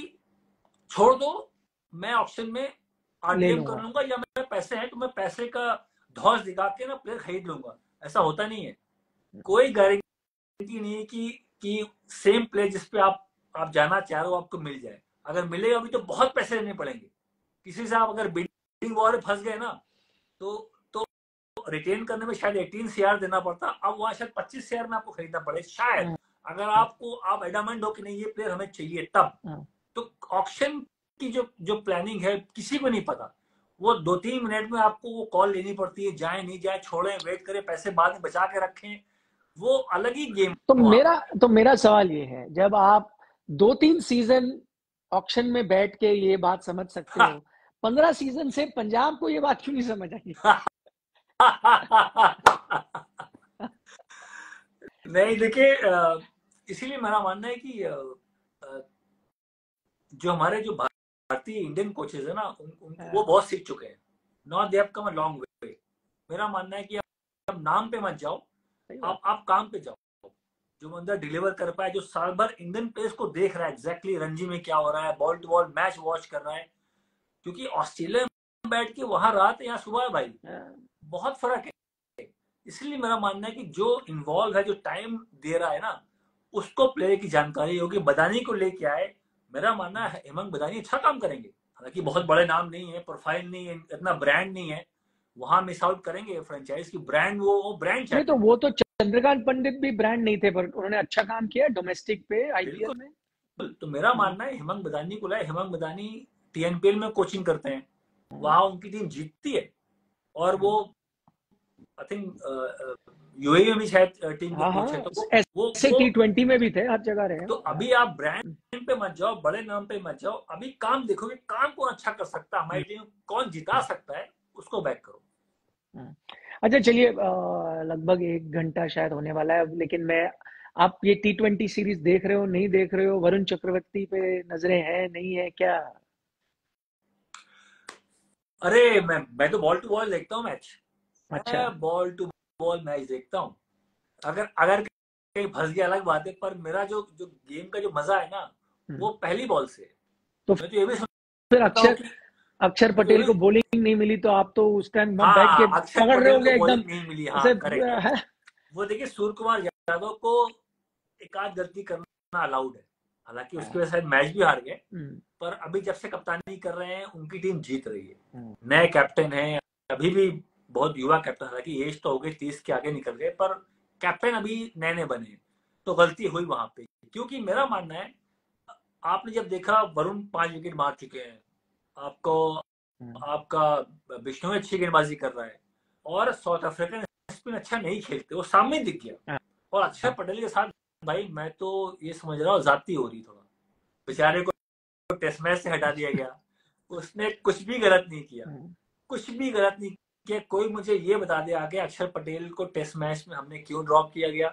छोड़ दो, मैं ऑक्शन में ले आरडीएम कर लूंगा। लूंगा, या मेरे पैसे हैं तो मैं पैसे का धौस दिखा के ना प्लेयर खरीद लूंगा, ऐसा होता नहीं है। कोई गारंटी नहीं है कि सेम प्लेयर जिस पे आप जाना चाह रहे हो आपको मिल जाए। अगर मिलेगा भी तो बहुत पैसे देने पड़ेंगे, किसी से आप अगर बिडिंग वॉर में फंस गए ना, तो रिटेन करने में शायद 18 सीआर देना पड़ता, अब वहां शायद 25 सीआर में आपको खरीदना पड़े शायद, अगर आप एडामेंट हो कि नहीं ये प्लेयर हमें चाहिए तब। तो ऑक्शन की जो प्लानिंग है किसी को नहीं पता, वो 2-3 मिनट में आपको वो कॉल लेनी पड़ती है, जाए नहीं जाए, छोड़े, वेट करें, पैसे बाद में बचा के रखें, वो अलग ही गेम। तो मेरा सवाल ये है, जब आप 2-3 सीजन ऑक्शन में बैठ के ये बात समझ सकते हो, 15 सीजन से पंजाब को ये बात क्यों नहीं समझ आई? नहीं देखिए, इसीलिए मेरा मानना है कि जो हमारे जो भारतीय इंडियन कोचेज है ना, वो बहुत सीख चुके हैं। Not they have come a long way. मेरा मानना है कि आप नाम पे मत जाओ, आप काम पे जाओ। जो बंदा डिलीवर कर पाए, जो साल भर इंडियन प्लेयर्स को देख रहा है एग्जैक्टली रणजी में क्या हो रहा है, ball to ball match watch कर रहा है, क्योंकि ऑस्ट्रेलिया में बैठ के वहां रात यहाँ सुबह है भाई, बहुत फर्क है। इसलिए मेरा मानना है कि जो इन्वॉल्व है, जो टाइम दे रहा है ना, उसको प्लेयर की जानकारी होगी। बदानी को लेके आए, मेरा मानना है हेमंत बदानी अच्छा काम करेंगे, हालांकि बहुत बड़े नाम नहीं है, प्रोफाइल नहीं है, इतना ब्रांड नहीं है, वहां मिस आउट करेंगे फ्रेंचाइज की ब्रांड, वो ब्रांड चाहिए। तो वो तो चंद्रकांत पंडित भी ब्रांड नहीं थे, पर उन्होंने अच्छा काम किया डोमेस्टिक पे आईपीएल में। तो मेरा मानना है हेमंत बदानी को लाए। हेमंत बदानी टीएनपीएल में कोचिंग करते हैं, वहां उनकी टीम जीतती है, और वो आई थिंक यूएई में भी शायद टीम को कोच है, तो वो T20 में भी थे, हर जगह रहे। तो अभी आप ब्रांड पे मत जाओ, बड़े नाम पे मत जाओ, अभी काम देखोगे, काम कौन अच्छा कर सकता है, हमारी टीम कौन जिता सकता है, उसको बैक करो। अच्छा चलिए, लगभग 1 घंटा शायद होने वाला है, लेकिन आप ये T20 सीरीज देख रहे हो, नहीं देख रहे हो? वरुण चक्रवर्ती पे नजरें हैं, नहीं है क्या? अरे मैं तो बॉल टू बॉल देखता हूँ मैच। अच्छा, मैं बॉल टू बॉल मैच देखता हूँ। अगर कहीं फंस गया अलग बात है, पर मेरा जो जो गेम का जो मजा है ना, वो पहली बॉल से। तो मैं तो ये भी फिर समझता हूँ कि अक्षर पटेल को बॉलिंग नहीं मिली, तो आप तो उस टाइम बैठ के अक्षर पकड़ रहे पटेल होगे को एकदम बॉलिंग नहीं मिली, ऐसे करेक्ट। वो देखिए, सूर्य कुमार यादव को एक आध गलती करना अलाउड है, हालांकि उसकी वजह से मैच भी हार गए, पर अभी जब से कप्तानी कर रहे हैं उनकी टीम जीत रही है। नए कैप्टन है, अभी भी बहुत युवा कैप्टन, हालांकि एज तो हो गई, 30 के आगे निकल गए, पर कैप्टन अभी नए नए बने, तो गलती हुई वहां पे। क्योंकि मेरा मानना है, आपने जब देखा वरुण 5 विकेट मार चुके हैं, आपको आपका बिश्नोई अच्छी गेंदबाजी कर रहा है, और साउथ अफ्रीकन स्पिन अच्छा नहीं खेलते, वो सामने दिख गया। और अक्षर पटेल के साथ भाई मैं तो ये समझ रहा हूँ जाती हो रही, थोड़ा बेचारे को टेस्ट मैच से हटा दिया गया, उसने कुछ भी गलत नहीं किया, कुछ भी गलत नहीं किया। कोई मुझे ये बता दे आगे, अक्षर पटेल को टेस्ट मैच में हमने क्यों ड्रॉप किया गया?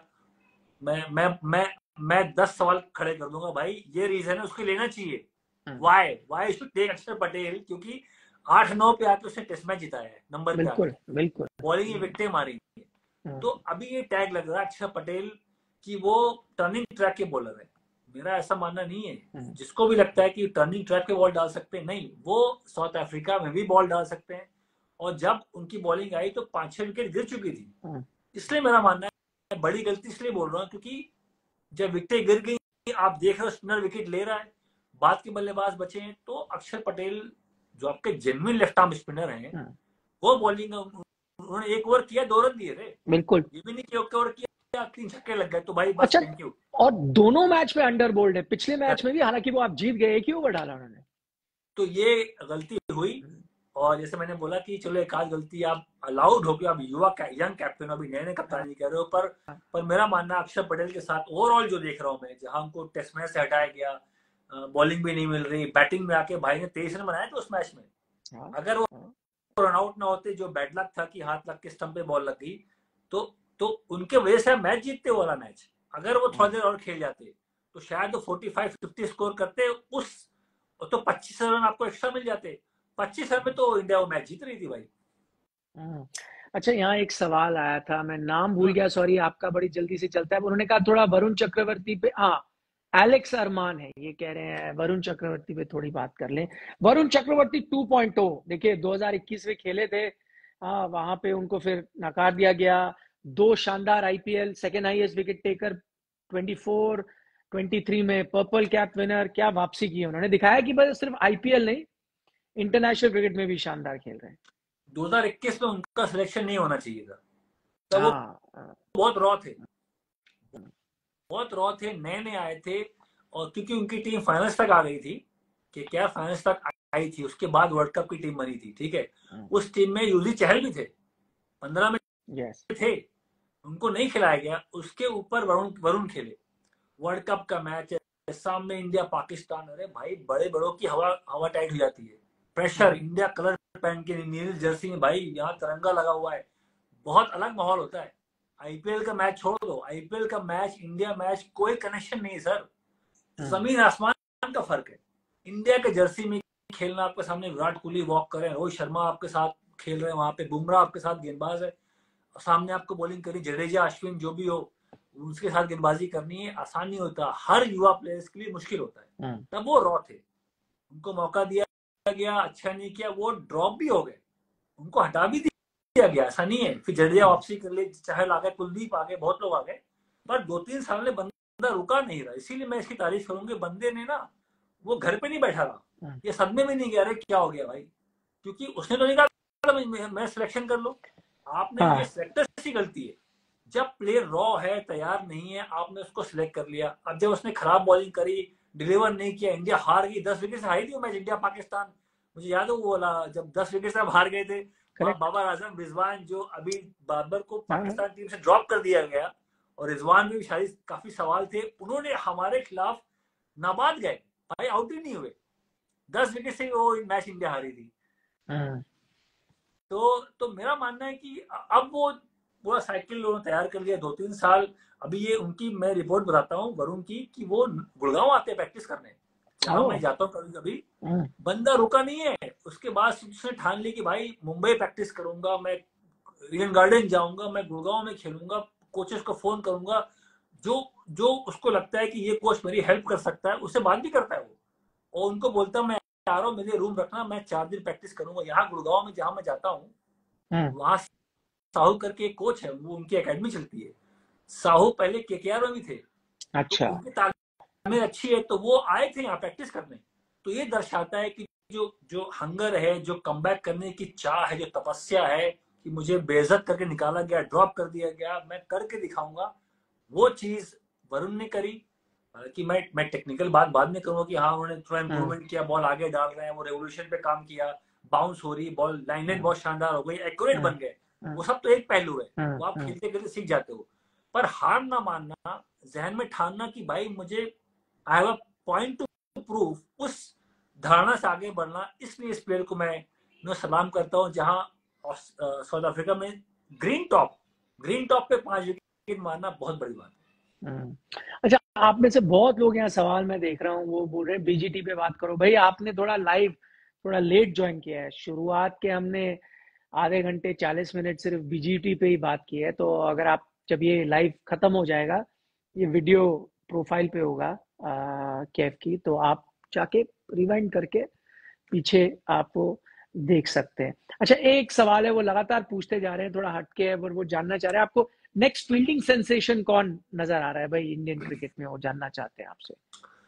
मैं 10 सवाल खड़े कर दूंगा भाई, ये रीजन है उसको लेना चाहिए। वाई शुड टेक अक्षर पटेल, क्योंकि 8-9 पे आके उसने टेस्ट मैच जिताया है, नंबर पे आके, बिल्कुल बॉलिंग की विकेटें मारी। तो अभी ये टैग लग रहा है अक्षर पटेल कि वो टर्निंग ट्रैक के बॉलर है। मेरा ऐसा मानना नहीं है। जिसको भी लगता है कि टर्निंग ट्रैक पे बॉल डाल सकते हैं, नहीं, वो साउथ अफ्रीका में भी बॉल डाल सकते हैं, और जब उनकी बॉलिंग आई तो 5-6 विकेट गिर चुकी थी। इसलिए मेरा मानना है, बड़ी गलती इसलिए बोल रहा हूँ क्योंकि जब विकेटें गिर गई, आप देख रहे हो स्पिनर विकेट ले रहा है, बाद के बल्लेबाज बचे हैं, तो अक्षर पटेल जो आपके जेन्युइन लेफ्ट आर्म स्पिनर हैं, वो बॉलिंग उन्होंने 1 ओवर किया, 2 रन दिए थे, बिल्कुल, ये भी नहीं कि 1 ओवर किया 3 छक्के लग गए, तो भाई बस थैंक यू। और दोनों मैच में अंडर बोल्ड है, पिछले मैच में भी, हालांकि वो आप जीत गए, 1 ही ओवर डाला उन्होंने, तो ये गलती हुई। और जैसे मैंने बोला कि चलो एक आध गलती आप अलाउड हो गया, आप युवा यंग कैप्टन अभी नए नए कप्तानी कर रहे हो, पर मेरा मानना अक्षर पटेल के साथ ओवरऑल जो देख रहा हूँ मैं, जहां उनको टेस्ट मैच से हटाया गया, बॉलिंग भी नहीं मिल रही, बैटिंग में आके भाई ने 23 रन बनाए थे उस मैच में, अगर वो रन आउट ना होते, जो बैड लक था कि हाथ लग के स्टंप पे बॉल लग गई, तो उनके वजह से मैच जीतते वाला मैच। अगर वो थोड़ा देर और खेल जाते तो शायद वो 45-50 स्कोर करते, उस तो 25 रन आपको एक्स्ट्रा मिल जाते, 25 रन में तो इंडिया वो मैच जीत रही थी भाई। अच्छा, यहाँ एक सवाल आया था, मैं नाम भूल गया, सॉरी, आपका बड़ी जल्दी से चलता है। उन्होंने कहा थोड़ा वरुण चक्रवर्ती पे, एलेक्स अरमान है, ये कह रहे हैं वरुण चक्रवर्ती पे थोड़ी बात कर लें। वरुण चक्रवर्ती 2.0, देखिए 2021 में खेले थे, वहां पे उनको फिर नकार दिया गया। 2 शानदार IPL, second highest wicket taker, 24-23 में पर्पल कैप विनर, क्या वापसी की उन्होंने, दिखाया कि बस सिर्फ आईपीएल नहीं, इंटरनेशनल क्रिकेट में भी शानदार खेल रहे हैं। 2021 में उनका सिलेक्शन नहीं होना चाहिए था, तब वो हाँ बहुत रॉ थे, बहुत रॉ थे, नए नए आए थे। और क्योंकि उनकी टीम फाइनल्स तक आ गई थी, कि क्या फाइनल्स तक आई थी, उसके बाद वर्ल्ड कप की टीम बनी थी, ठीक है। उस टीम में युजवेंद्र चहल भी थे, 15 में यस थे, उनको नहीं खिलाया गया। उसके ऊपर वरुण वरुण खेले, वर्ल्ड कप का मैच है, सामने इंडिया पाकिस्तान, अरे भाई बड़े बड़ों की हवा हवा टाइट हो जाती है। प्रेशर, इंडिया कलर पहन के नील जर्सी में, भाई यहाँ तिरंगा लगा हुआ है, बहुत अलग माहौल होता है। आईपीएल का मैच छोड़ दो, आईपीएल का मैच इंडिया मैच कोई कनेक्शन नहीं है सर, जमीन आसमान का फर्क है। इंडिया के जर्सी में खेलना, आपके सामने विराट कोहली वॉक कर रहे हैं, रोहित शर्मा आपके साथ खेल रहे हैं, वहां पे बुमराह आपके साथ गेंदबाज है, सामने आपको बॉलिंग करी, जडेजा अश्विन जो भी हो, उसके साथ गेंदबाजी करनी है, आसान नहीं होता, हर युवा प्लेयर्स के लिए मुश्किल होता है। तब वो रॉ थे, उनको मौका दिया गया, अच्छा नहीं किया, वो ड्रॉप भी हो गए, उनको हटा भी दिया गया, ऐसा नहीं है। फिर जडेजा वापसी कर ले, चहल आ गए, कुलदीप आ गए, बहुत लोग आ गए, पर 2-3 साल में बंदा रुका नहीं रहा। इसीलिए मैं इसकी तारीफ करूंगी, बंदे ने ना, वो घर पे नहीं बैठा रहा, ये सदमे में नहीं गया, अरे क्या हो गया भाई, क्योंकि उसने तो नहीं कहा मैं सिलेक्शन कर लो, आपने ये सेलेक्टर्स की गलती है। जब प्लेयर रॉ है, तैयार नहीं है, आपने उसको सिलेक्ट कर लिया। अब जब उसने खराब बॉलिंग करी, डिलीवर नहीं किया, इंडिया हार गई, 10 विकेट से हारी थी वो मैच, इंडिया पाकिस्तान, मुझे याद है वो वाला, जब 10 विकेट से हार गए थे, वहां बाबर आजम, रिजवान, जो अभी बाबर को पाकिस्तान टीम से ड्रॉप कर दिया गया, और रिजवान में भी शायद काफी सवाल थे, उन्होंने हमारे खिलाफ नाबाद गए भाई, आउट ही नहीं हुए, 10 विकेट से वो मैच इंडिया हारी थी। तो मेरा मानना है कि अब वो पूरा साइकिल उन्होंने तैयार कर लिया, 2-3 साल। अभी ये उनकी मैं रिपोर्ट बताता हूँ वरुण की, कि वो गुड़गांव आते हैं प्रैक्टिस करने, जहां मैं जाता हूँ कभी कभी, बंदा रुका नहीं है। उसके बाद उसने ठान ली कि भाई मुंबई प्रैक्टिस करूंगा, मैं ईडन गार्डन जाऊंगा, मैं गुड़गांव में खेलूंगा, कोचेस को फोन करूंगा, जो जो उसको लगता है कि ये कोच मेरी हेल्प कर सकता है, उससे बात भी करता है वो, और उनको बोलता मैं आ रहा हूँ, मेरे रूम रखना, मैं 4 दिन प्रैक्टिस करूंगा। यहाँ गुड़गांव में जहां मैं जाता हूँ, वहां साहू करके एक कोच है, वो उनकी एकेडमी चलती है, साहू पहले केकेआर में भी थे, अच्छा, तो उनकी तालीम अच्छी है, तो वो आए थे यहाँ प्रैक्टिस करने। तो ये दर्शाता है कि जो जो हंगर है, जो कमबैक करने की चाह है, जो तपस्या है, कि मुझे बेइज्जत करके निकाला गया, ड्रॉप कर दिया गया, मैं करके दिखाऊंगा, वो चीज वरुण ने करी। कि मैं टेक्निकल बात बाद में करूंगा कि हाँ उन्होंने थोड़ा इंप्रूवमेंट किया, बॉल आगे डाल रहे हैं, वो रेवोल्यूशन पे काम किया, बाउंस हो रही बॉल, लाइनलेंथ बहुत शानदार हो गई, एक्यूरेट बन गए, वो सब तो एक पहलू है, वो आप खेलते खेलते सीख जाते हो। पर हार ना मानना, जहन में ठानना कि भाई मुझे I have a point to prove, उस धारणा से आगे बढ़ना, इसलिए इस प्लेयर को मैं सलाम करता हूँ। जहां साउथ अफ्रीका में ग्रीन टॉप पे 5 विकेट मारना बहुत बड़ी बात है। अच्छा, आप में से बहुत लोग यहाँ सवाल मैं देख रहा हूँ, वो बोल रहे हैं बीजीटी पे बात करो। भाई आपने थोड़ा लेट ज्वाइन किया है, शुरुआत के हमने आधे घंटे 40 मिनट सिर्फ बीजीटी पे ही बात की है। तो अगर आप, जब ये लाइव खत्म हो जाएगा, ये वीडियो प्रोफाइल पे होगा कैफ की, तो आप जाके रिवाइंड करके पीछे आप देख सकते हैं। अच्छा, एक सवाल है, वो लगातार पूछते जा रहे हैं, थोड़ा हटके है, पर वो जानना चाह रहे हैं आपको नेक्स्ट फील्डिंग सेंसेशन कौन नजर आ रहा है भाई इंडियन क्रिकेट में, वो जानना चाहते हैं आपसे।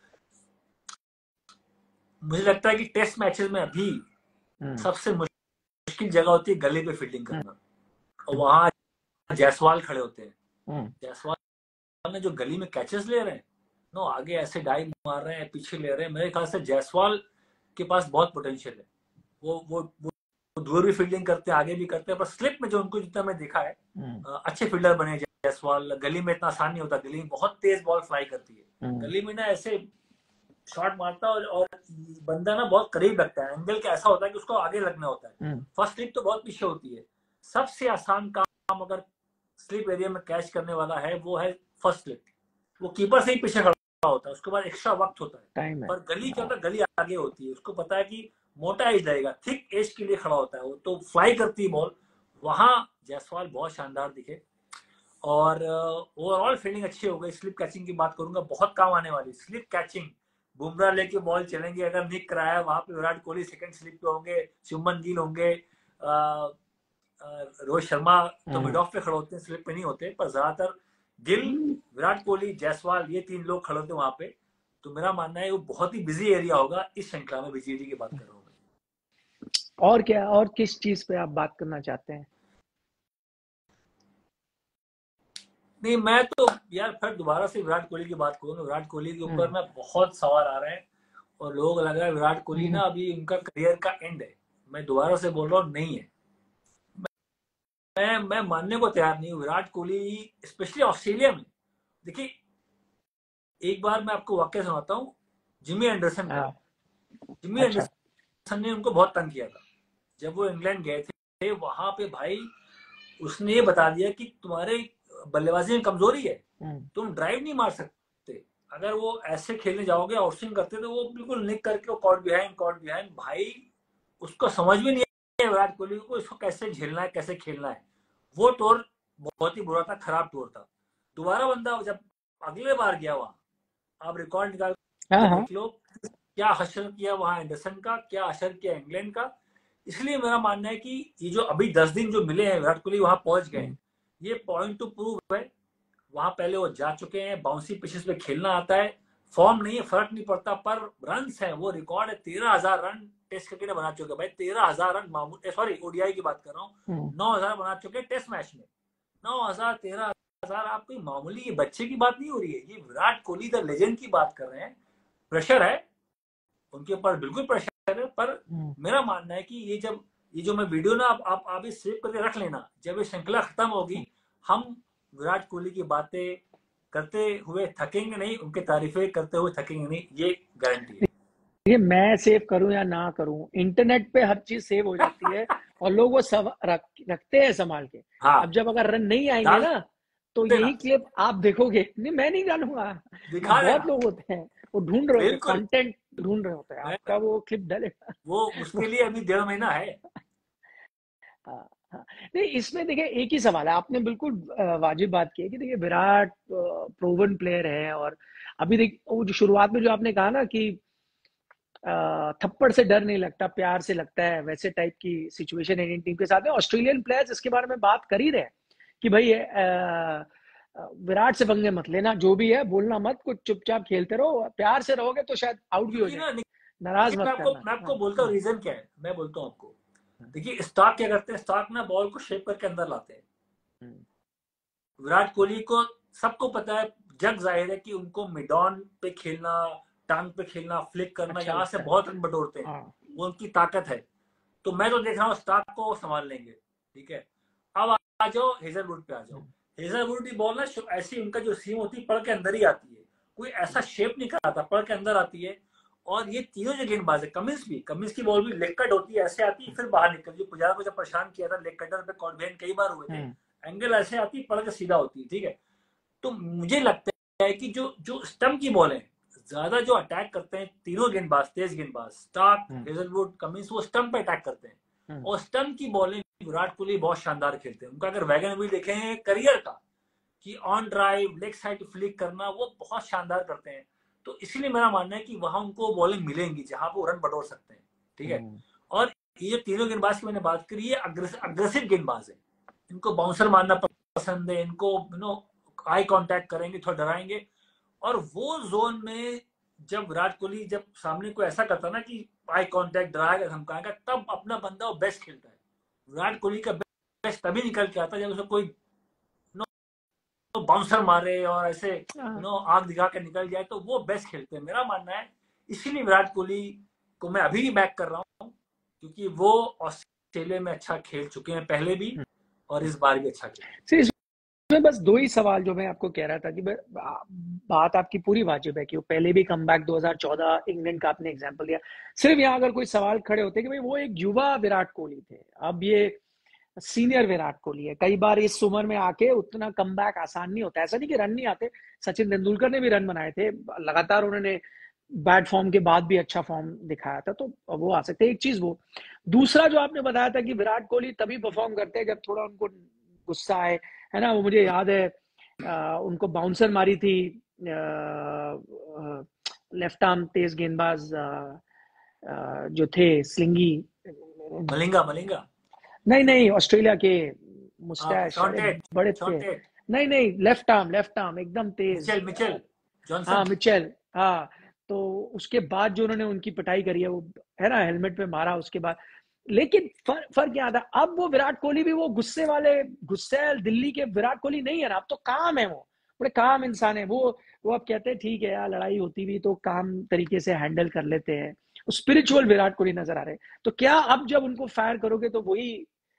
मुझे लगता है कि टेस्ट मैचेस में अभी सबसे मुश्किल जगह होती है गले पे फील्डिंग करना, और वहां जायसवाल खड़े होते हैं। जायसवाल ने जो गली में कैचेस ले रहे हैं, नो आगे ऐसे डाइव मार रहे हैं, पीछे ले रहे हैं, मेरे ख्याल से जायसवाल के पास बहुत पोटेंशियल है। वो दूर भी फील्डिंग करते हैं, आगे भी करते हैं, पर स्लिप में जो उनको जितना मैं देखा है, अच्छे फील्डर बने जायसवाल। गली में इतना आसान नहीं होता, गली में बहुत तेज बॉल फ्लाई करती है, गली में ना ऐसे शॉट मारता है, और बंदा ना बहुत करीब लगता है, एंगल का ऐसा होता है कि उसको आगे लगना होता है। फर्स्ट स्लिप तो बहुत पीछे होती है। सबसे आसान काम अगर स्लिप एरिया में कैच करने वाला है, वो है फर्स्ट स्लिप। वो कीपर से ही पीछे खड़ा होता है, उसके बाद एक्स्ट्रा वक्त होता है। पर गली क्या होता है, गली आगे होती है, उसको पता है कि मोटा एज लगेगा, थिक एज के लिए खड़ा होता है वो, तो फ्लाई करती है बॉल। वहां जायसवाल बहुत शानदार दिखे, और ओवरऑल फील्डिंग अच्छी हो गई। स्लिप कैचिंग की बात करूंगा, बहुत काम आने वाली स्लिप कैचिंग। बुमराह लेके बॉल चलेंगे, अगर निक कराया वहां पे विराट कोहली सेकंड स्लिप पे होंगे, शुभमन गिल होंगे, रोहित शर्मा तो मिड ऑफ पे खड़े होते हैं, स्लिप पे नहीं होते, पर ज्यादातर गिल, विराट कोहली, जायसवाल, ये 3 लोग खड़े होते हैं वहां पे। तो मेरा मानना है वो बहुत ही बिजी एरिया होगा इस श्रृंखला में, बीजीटी की बात कर रहा हूँ। और क्या, और किस चीज पे आप बात करना चाहते हैं? नहीं, मैं तो यार फिर दोबारा से विराट कोहली की बात करूँ, विराट कोहली के ऊपर हम्म। ना बहुत सवाल आ रहे हैं, और लोग लग रहा है विराट कोहली हम्म। ना अभी उनका करियर का एंड है। मैं दोबारा से बोल रहा हूँ, नहीं है। मैं मानने को तैयार नहीं हूँ विराट कोहली, स्पेशली ऑस्ट्रेलिया में। देखिए, एक बार मैं आपको वाक्य सुनाता हूँ जिमी एंडरसन का। हाँ। जिमी अच्छा। एंडरसन ने उनको बहुत तंग किया था जब वो इंग्लैंड गए थे। वहां पे भाई उसने ये बता दिया कि तुम्हारे बल्लेबाजी में कमजोरी है, हम्म। तुम ड्राइव नहीं मार सकते। अगर वो ऐसे खेलने जाओगे, आउटस्विंग करते, तो वो बिल्कुल निक करके कॉट बिहाइंड भाई। उसको समझ भी नहीं है विराट कोहली को इसको कैसे झेलना है, कैसे खेलना है। वो टूर बहुत ही बुरा था, खराब टूर था। दोबारा बंदा जब अगले बार गया वहां, आप रिकॉर्ड निकाल हाँ के हाँ। देख लो, क्या हशर किया वहां एंडरसन का, क्या हशर किया इंग्लैंड का। इसलिए मेरा मानना है कि ये जो अभी 10 दिन जो मिले हैं विराट कोहली वहां पहुंच गए हैं, हम्म। ये पॉइंट टू प्रूव है। वहां पहले वो जा चुके हैं, बाउंसी पिचेस पे खेलना आता है। फॉर्म नहीं है, फर्क नहीं पड़ता, पर रन है, वो रिकॉर्ड है 13,000 रन टेस्ट क्रिकेट में बना चुके हैं भाई। 13,000 रन मामूल, सॉरी ओडीआई की बात कर रहा हूँ। हम्म। 9,000 बना चुके हैं टेस्ट मैच में। 9,000, 13,000, आप कोई मामूली ये बच्चे की बात नहीं हो रही है, ये विराट कोहली द लेजेंड की बात कर रहे हैं। प्रेशर है उनके ऊपर, बिल्कुल प्रेशर है, पर हम्म। मेरा मानना है कि ये जो मैं वीडियो ना, आप ये सेव करके रख लेना। जब ये श्रृंखला खत्म होगी, हम विराट कोहली की बातें करते हुए थकेंगे नहीं, उनकी तारीफें करते हुए थकेंगे नहीं, ये गारंटी देखिए, मैं सेव करूं या ना करूं, इंटरनेट पे हर चीज सेव हो है। जाती है, और लोग वो रखते हैं संभाल के। हाँ, अब जब अगर रन नहीं आएंगे डाल ना, तो देना, यही क्लिप आप देखोगे। नहीं, मैं नहीं डालूंगा। दिखा बहुत देना। लोग होते हैं, वो ढूंढ रहे होते हैं, बिल्कुल। कंटेंट ढूंढ रहे होते हैं, मैं आपका वो क्लिप डालेगा। वो वो, उसके लिए अभी 1.5 महीना है। हाँ, हाँ। नहीं, इसमें देखिए एक ही सवाल है, आपने बिल्कुल वाजिब बात की है कि देखिए विराट प्रूवन प्लेयर है, और अभी देख वो जो शुरुआत में जो आपने कहा ना कि थप्पड़ से डर नहीं लगता, प्यार से लगता है, वैसे टाइप की सिचुएशन इंडियन टीम के साथ है। ऑस्ट्रेलियन प्लेयर्स इसके बारे में बात कर ही रहे हैं कि भाई विराट से पंगे मत लेना, जो भी है बोलना मत, कुछ चुपचाप खेलते रहो, प्यार से रहोगे तो शायद आउट भी हो क्योंकि ना जाएंगे, नाराज देखिए, मत करना। मैं आपको हाँ। बोलता हूँ रीजन क्या है, मैं बोलता हूँ आपको। देखिए, स्टार्क क्या करते हैं, स्टार्क ना बॉल को शेप करके अंदर लाते हैं। हम्म। विराट कोहली को सबको पता है, जग जाहिर है कि उनको मिड ऑन पे खेलना, टांग पे खेलना, फ्लिक करना, अच्छा यहाँ से लगता है। बहुत रन बटोरते हैं। हाँ। वो उनकी ताकत है। तो मैं तो देख रहा हूँ स्टार्क को संभाल लेंगे। ठीक है, अब आ जाओ हेजलवुड पे, आ जाओ। हेजलवुड की बॉल ना ऐसी, उनका जो सीम होती है पड़ के अंदर ही आती है, कोई ऐसा शेप नहीं कराता, पड़ के अंदर आती है। और ये तीनों जो गेंदबाज है, कमिंस की बॉल भी लेग कट होती है, ऐसे आती है फिर बाहर निकल, जो पुजारा को जब परेशान किया था लेग कटर पे, कॉर्बियन कई बार हुए थे। हम्म। एंगल ऐसे आती है, पड़ के सीधा होती है। ठीक है, तो मुझे लगता है कि जो जो स्टंप की बॉल है, ज्यादा जो अटैक करते हैं तीनों गेंदबाज, तेज गेंदबाज, स्टार्क, हम्म। हेजलवुड, कमिंस, वो स्टंप पे अटैक करते हैं। हम्म। और स्टंप की बॉलिंग विराट कोहली बहुत शानदार खेलते हैं। उनका अगर वैगन भी देखें करियर का, कि on drive leg side flick करना, वो बहुत शानदार करते हैं। तो इसीलिए मेरा मानना है कि वहां उनको बॉलिंग मिलेंगी जहां वो रन बटोर सकते हैं। ठीक है, हम्म। और ये जो तीनों गेंदबाज की मैंने बात करी, ये अग्रेसिव गेंदबाज है। इनको बाउंसर मारना पसंद है, इनको आई कांटेक्ट करेंगे, थोड़ा डराएंगे। और वो जोन में जब विराट कोहली जब सामने को ऐसा करता ना कि आई कांटेक्ट, डराएगा, धमकाएगा, तब अपना बंदा वो बेस्ट खेलता है। विराट कोहली का बेस्ट तभी निकल के आता है जब उसको कोई बाउंसर मारे और ऐसे हाँ। आग दिखा के निकल जाए, तो वो बेस्ट खेलते हैं, मेरा मानना है। इसीलिए विराट कोहली को मैं अभी भी बैक कर रहा हूँ, क्योंकि वो ऑस्ट्रेलिया में अच्छा खेल चुके हैं पहले भी, और इस बार भी अच्छा खेले। सिर्फ इसमें बस दो ही सवाल जो मैं आपको कह रहा था कि बात आपकी पूरी वाजिब है कि वो पहले भी कमबैक 2014 इंग्लैंड का आपने एग्जांपल दिया। सिर्फ यहाँ अगर कोई सवाल खड़े होते कि भाई वो एक युवा विराट कोहली थे, अब ये सीनियर विराट कोहली है, कई बार इस उम्र में आके उतना कमबैक आसान नहीं होता। ऐसा नहीं कि रन नहीं आते, सचिन तेंदुलकर ने भी रन बनाए थे लगातार, उन्होंने बैड फॉर्म के बाद भी अच्छा फॉर्म दिखाया था, तो वो आ सकते हैं। एक चीज वो, दूसरा जो आपने बताया था कि विराट कोहली तभी परफॉर्म करते हैं जब थोड़ा उनको गुस्सा आए, है ना? वो मुझे याद है, उनको बाउंसर मारी थी लेफ्ट आर्म तेज गेंदबाज जो थे, स्लिंगी। मलिंगा, मलिंगा। नहीं नहीं, ऑस्ट्रेलिया के, मुस्टैश, शॉन अरे टेट, बड़े थे। शॉन टेट, नहीं नहीं, लेफ्ट आर्म एकदम तेज। मिचेल, मिचेल हाँ, जॉनसन। मिचेल। हाँ, तो उसके बाद जो उन्होंने उनकी पिटाई करी है वो, है ना, हेलमेट पे मारा उसके बाद, लेकिन फर्क क्या था, अब वो विराट कोहली भी वो गुस्से दिल्ली के विराट कोहली नहीं है ना, अब तो काम है, वो बड़े काम इंसान है वो अब कहते हैं ठीक है यार, लड़ाई होती भी तो काम तरीके से हैंडल कर लेते हैं, स्पिरिचुअल विराट कोहली नजर आ रहे हैं। तो क्या अब जब उनको फायर करोगे तो वही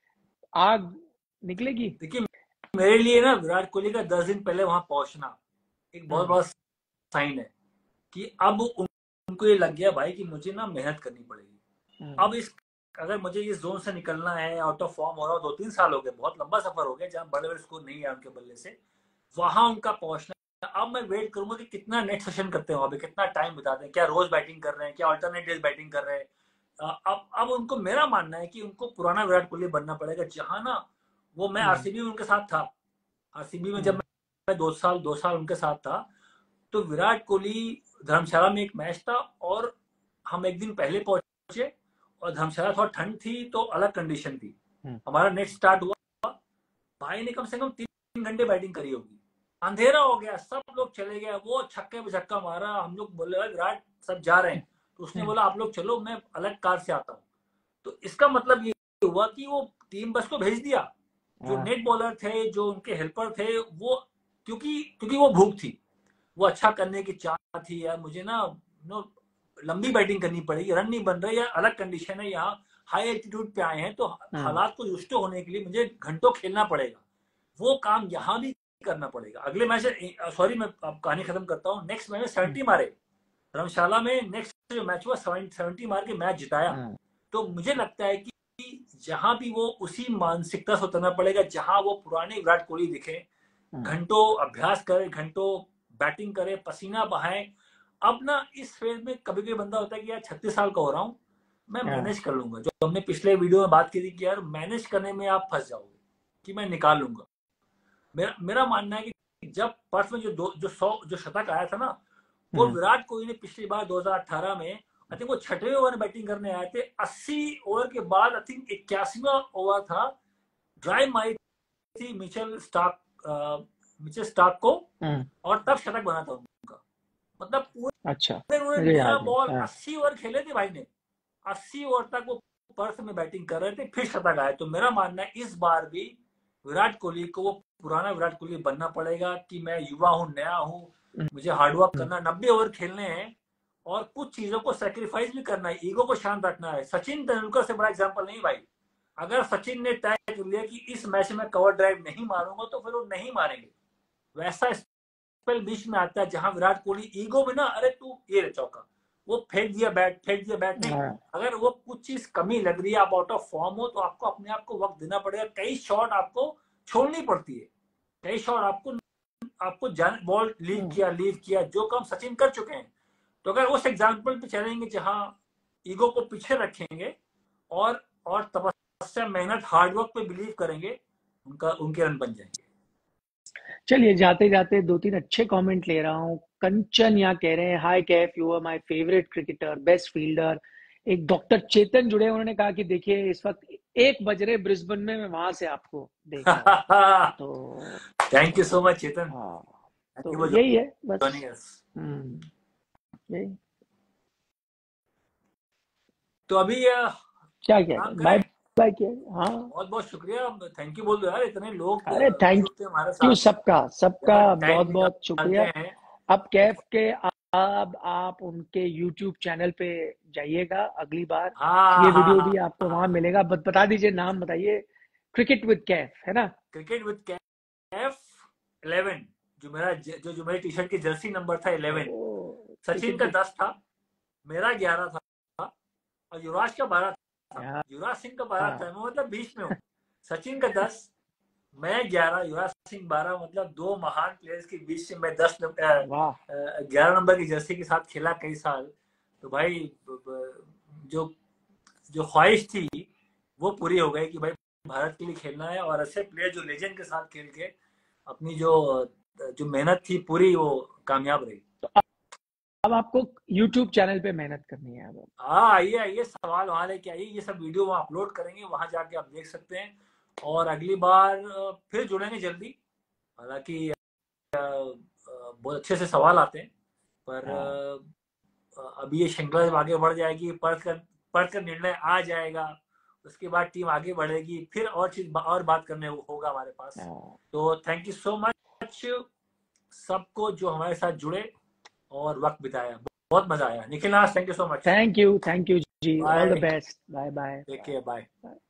आग निकलेगी? देखिए, मेरे लिए ना विराट कोहली का 10 दिन पहले वहां पहुंचना एक बहुत बड़ा साइन है कि अब उनको ये लग गया भाई कि मुझे ना मेहनत करनी पड़ेगी। अब इस अगर मुझे इस जोन से निकलना है, आउट ऑफ फॉर्म हो रहा, 2-3 साल हो गए, बहुत लंबा सफर हो गया जहां बड़े बड़े स्कोर नहीं है उनके बल्ले से, वहां उनका पहुंचना। अब मैं वेट करूंगा कि कितना नेट सेशन करते हैं वहां पे, कितना टाइम बिताते हैं, क्या रोज बैटिंग कर रहे हैं, क्या अल्टरनेट डेज बैटिंग कर रहे हैं। अब उनको, मेरा मानना है कि उनको पुराना विराट कोहली बनना पड़ेगा, जहां ना वो, मैं आरसीबी में उनके साथ था, आरसीबी में जब मैं 2 साल उनके साथ था, तो विराट कोहली, धर्मशाला में एक मैच था और हम एक दिन पहले पहुंचे और धर्मशाला थोड़ा ठंड थी तो अलग कंडीशन थी। हमारा नेट स्टार्ट हुआ, भाई ने कम से कम 3 घंटे बैटिंग करी होगी, अंधेरा हो गया, सब लोग चले गए, वो छक्के पे छक्का मारा, हम लोग बोले विराट सब जा रहे हैं, तो उसने बोला आप लोग चलो, मैं अलग कार से आता हूँ। तो इसका मतलब ये हुआ कि वो टीम बस को भेज दिया, जो नेट बॉलर थे, जो उनके हेल्पर थे, वो क्योंकि वो भूख थी, वो अच्छा करने की चाह थी, यार मुझे ना लंबी बैटिंग करनी पड़ेगी, रन नहीं बन रहे, या अलग कंडीशन है, यहाँ हाई एल्टीट्यूड पे आए हैं तो हालात को युष्ट होने के लिए मुझे घंटों खेलना पड़ेगा, वो काम यहाँ भी करना पड़ेगा। अगले मैच, सॉरी मैं अब कहानी खत्म करता हूँ, नेक्स्ट मैच में 70 मारे धर्मशाला में, नेक्स्ट जो मैच हुआ 70 मार के मैच जिताया। तो मुझे लगता है कि जहां भी वो उसी मानसिकता से उतरना पड़ेगा जहां वो पुराने विराट कोहली दिखे, घंटों अभ्यास करे, घंटों बैटिंग करे, पसीना बहाए। अब ना इस फेज में कभी कभी बंदा होता है कि यार 36 साल का हो रहा हूँ, मैं मैनेज कर लूंगा, जो हमने पिछले वीडियो में बात की थी कि यार मैनेज करने में आप फंस जाओगे, कि मैं निकाल लूंगा। मेरा मानना है कि जब पर्थ में जो शतक आया था ना, वो विराट कोहली ने पिछली बार 2018 में, आई थिंक वो 6वें ओवर में बैटिंग करने आए थे, 80 ओवर के बाद आई थिंक 81वां ओवर था, ड्राइव मारी थी मिचेल स्टार्क को, और तब शतक बना था उनका। मतलब पूरे 13 बॉल 80 ओवर खेले थे भाई ने, 80 ओवर तक वो पर्थ में बैटिंग कर रहे थे, फिर शतक आए। तो मेरा मानना है इस बार भी विराट कोहली को वो पुराना विराट कोहली बनना पड़ेगा कि मैं युवा हूँ, नया हूँ, मुझे हार्डवर्क करना, 90 ओवर खेलने हैं और कुछ चीजों को सेक्रीफाइस भी करना है, ईगो को शांत रखना है। सचिन तेंदुलकर से बड़ा एग्जांपल नहीं भाई, अगर सचिन ने तय कर लिया कि इस मैच में कवर ड्राइव नहीं मारूंगा तो फिर वो नहीं मारेंगे। वैसा स्पेल बीच में आता है जहां विराट कोहली ईगो में ना, अरे तू ये चौका, वो फेंक दिया बैट नहीं, अगर वो कुछ चीज कमी लग रही है, आप आउट ऑफ फॉर्म हो, तो आपको अपने आप को वक्त देना पड़ेगा, कई शॉट आपको छोड़नी पड़ती है, कई शॉट आपको बॉल लीव किया, जो काम सचिन कर चुके हैं। तो अगर उस एग्जाम्पल पे चलेंगे जहां ईगो को पीछे रखेंगे और तपस्या, मेहनत, हार्डवर्क पे बिलीव करेंगे, उनके रन बन जाएंगे। चलिए, जाते जाते 2-3 अच्छे कमेंट ले रहा हूँ। कंचन यहाँ कह रहे हैं, hi Kaif, you are my favourite cricketer, best fielder. एक डॉक्टर चेतन जुड़े, उन्होंने कहा कि देखिए इस वक्त 1 बज रहे ब्रिस्बेन में, मैं वहां से आपको देख रहा हूँ। तो thank you so much Chetan. हाँ, तो यही है बस। यही तो अभी क्या बाय बाय किया। हाँ, बहुत बहुत शुक्रिया, थैंक यू बोल दो यार, इतने लोग अरे थैंक हमारे यू, साथ, सबका बहुत बहुत शुक्रिया। हैं। अब कैफ के अब आप उनके YouTube चैनल पे जाइएगा अगली बार, ये वीडियो भी आपको वहां मिलेगा। बता दीजिए, नाम बताइए। क्रिकेट विद कैफ है ना? क्रिकेट विद कैफ 11, जो मेरे टी शर्ट की जर्सी नंबर था 11, सचिन का 10 था, मेरा 11 था और युवराज का 12 था, युवराज सिंह का 12 था, मैं मतलब बीच में हूँ। सचिन का 10, मैं 11, युवराज सिंह 12, मतलब 2 महान प्लेयर्स के बीच से मैं 11 नंबर की जर्सी के साथ खेला कई साल। तो भाई जो ख्वाहिश थी वो पूरी हो गई कि भाई भारत के लिए खेलना है, और ऐसे प्लेयर जो लेजेंड के साथ खेल के अपनी जो मेहनत थी पूरी, वो कामयाब रही। तो अब आपको YouTube चैनल पे मेहनत करनी है। हाँ, आइए सवाल वहां लेके आइए, ये सब वीडियो वहां अपलोड करेंगे, वहां जाके आप देख सकते हैं। और अगली बार फिर जुड़ेंगे जल्दी, हालांकि बहुत अच्छे से सवाल आते हैं, पर अभी ये श्रृंखला जब आगे बढ़ जाएगी, पढ़ कर निर्णय आ जाएगा, उसके बाद टीम आगे बढ़ेगी, फिर और चीज और बात करने होगा हमारे पास। हाँ, तो थैंक यू सो मच सबको जो हमारे साथ जुड़े और वक्त बिताया, बहुत मजा आया। Nikhil, thank you so much. Thank you ji, all the bye, best, bye bye. Take care, bye.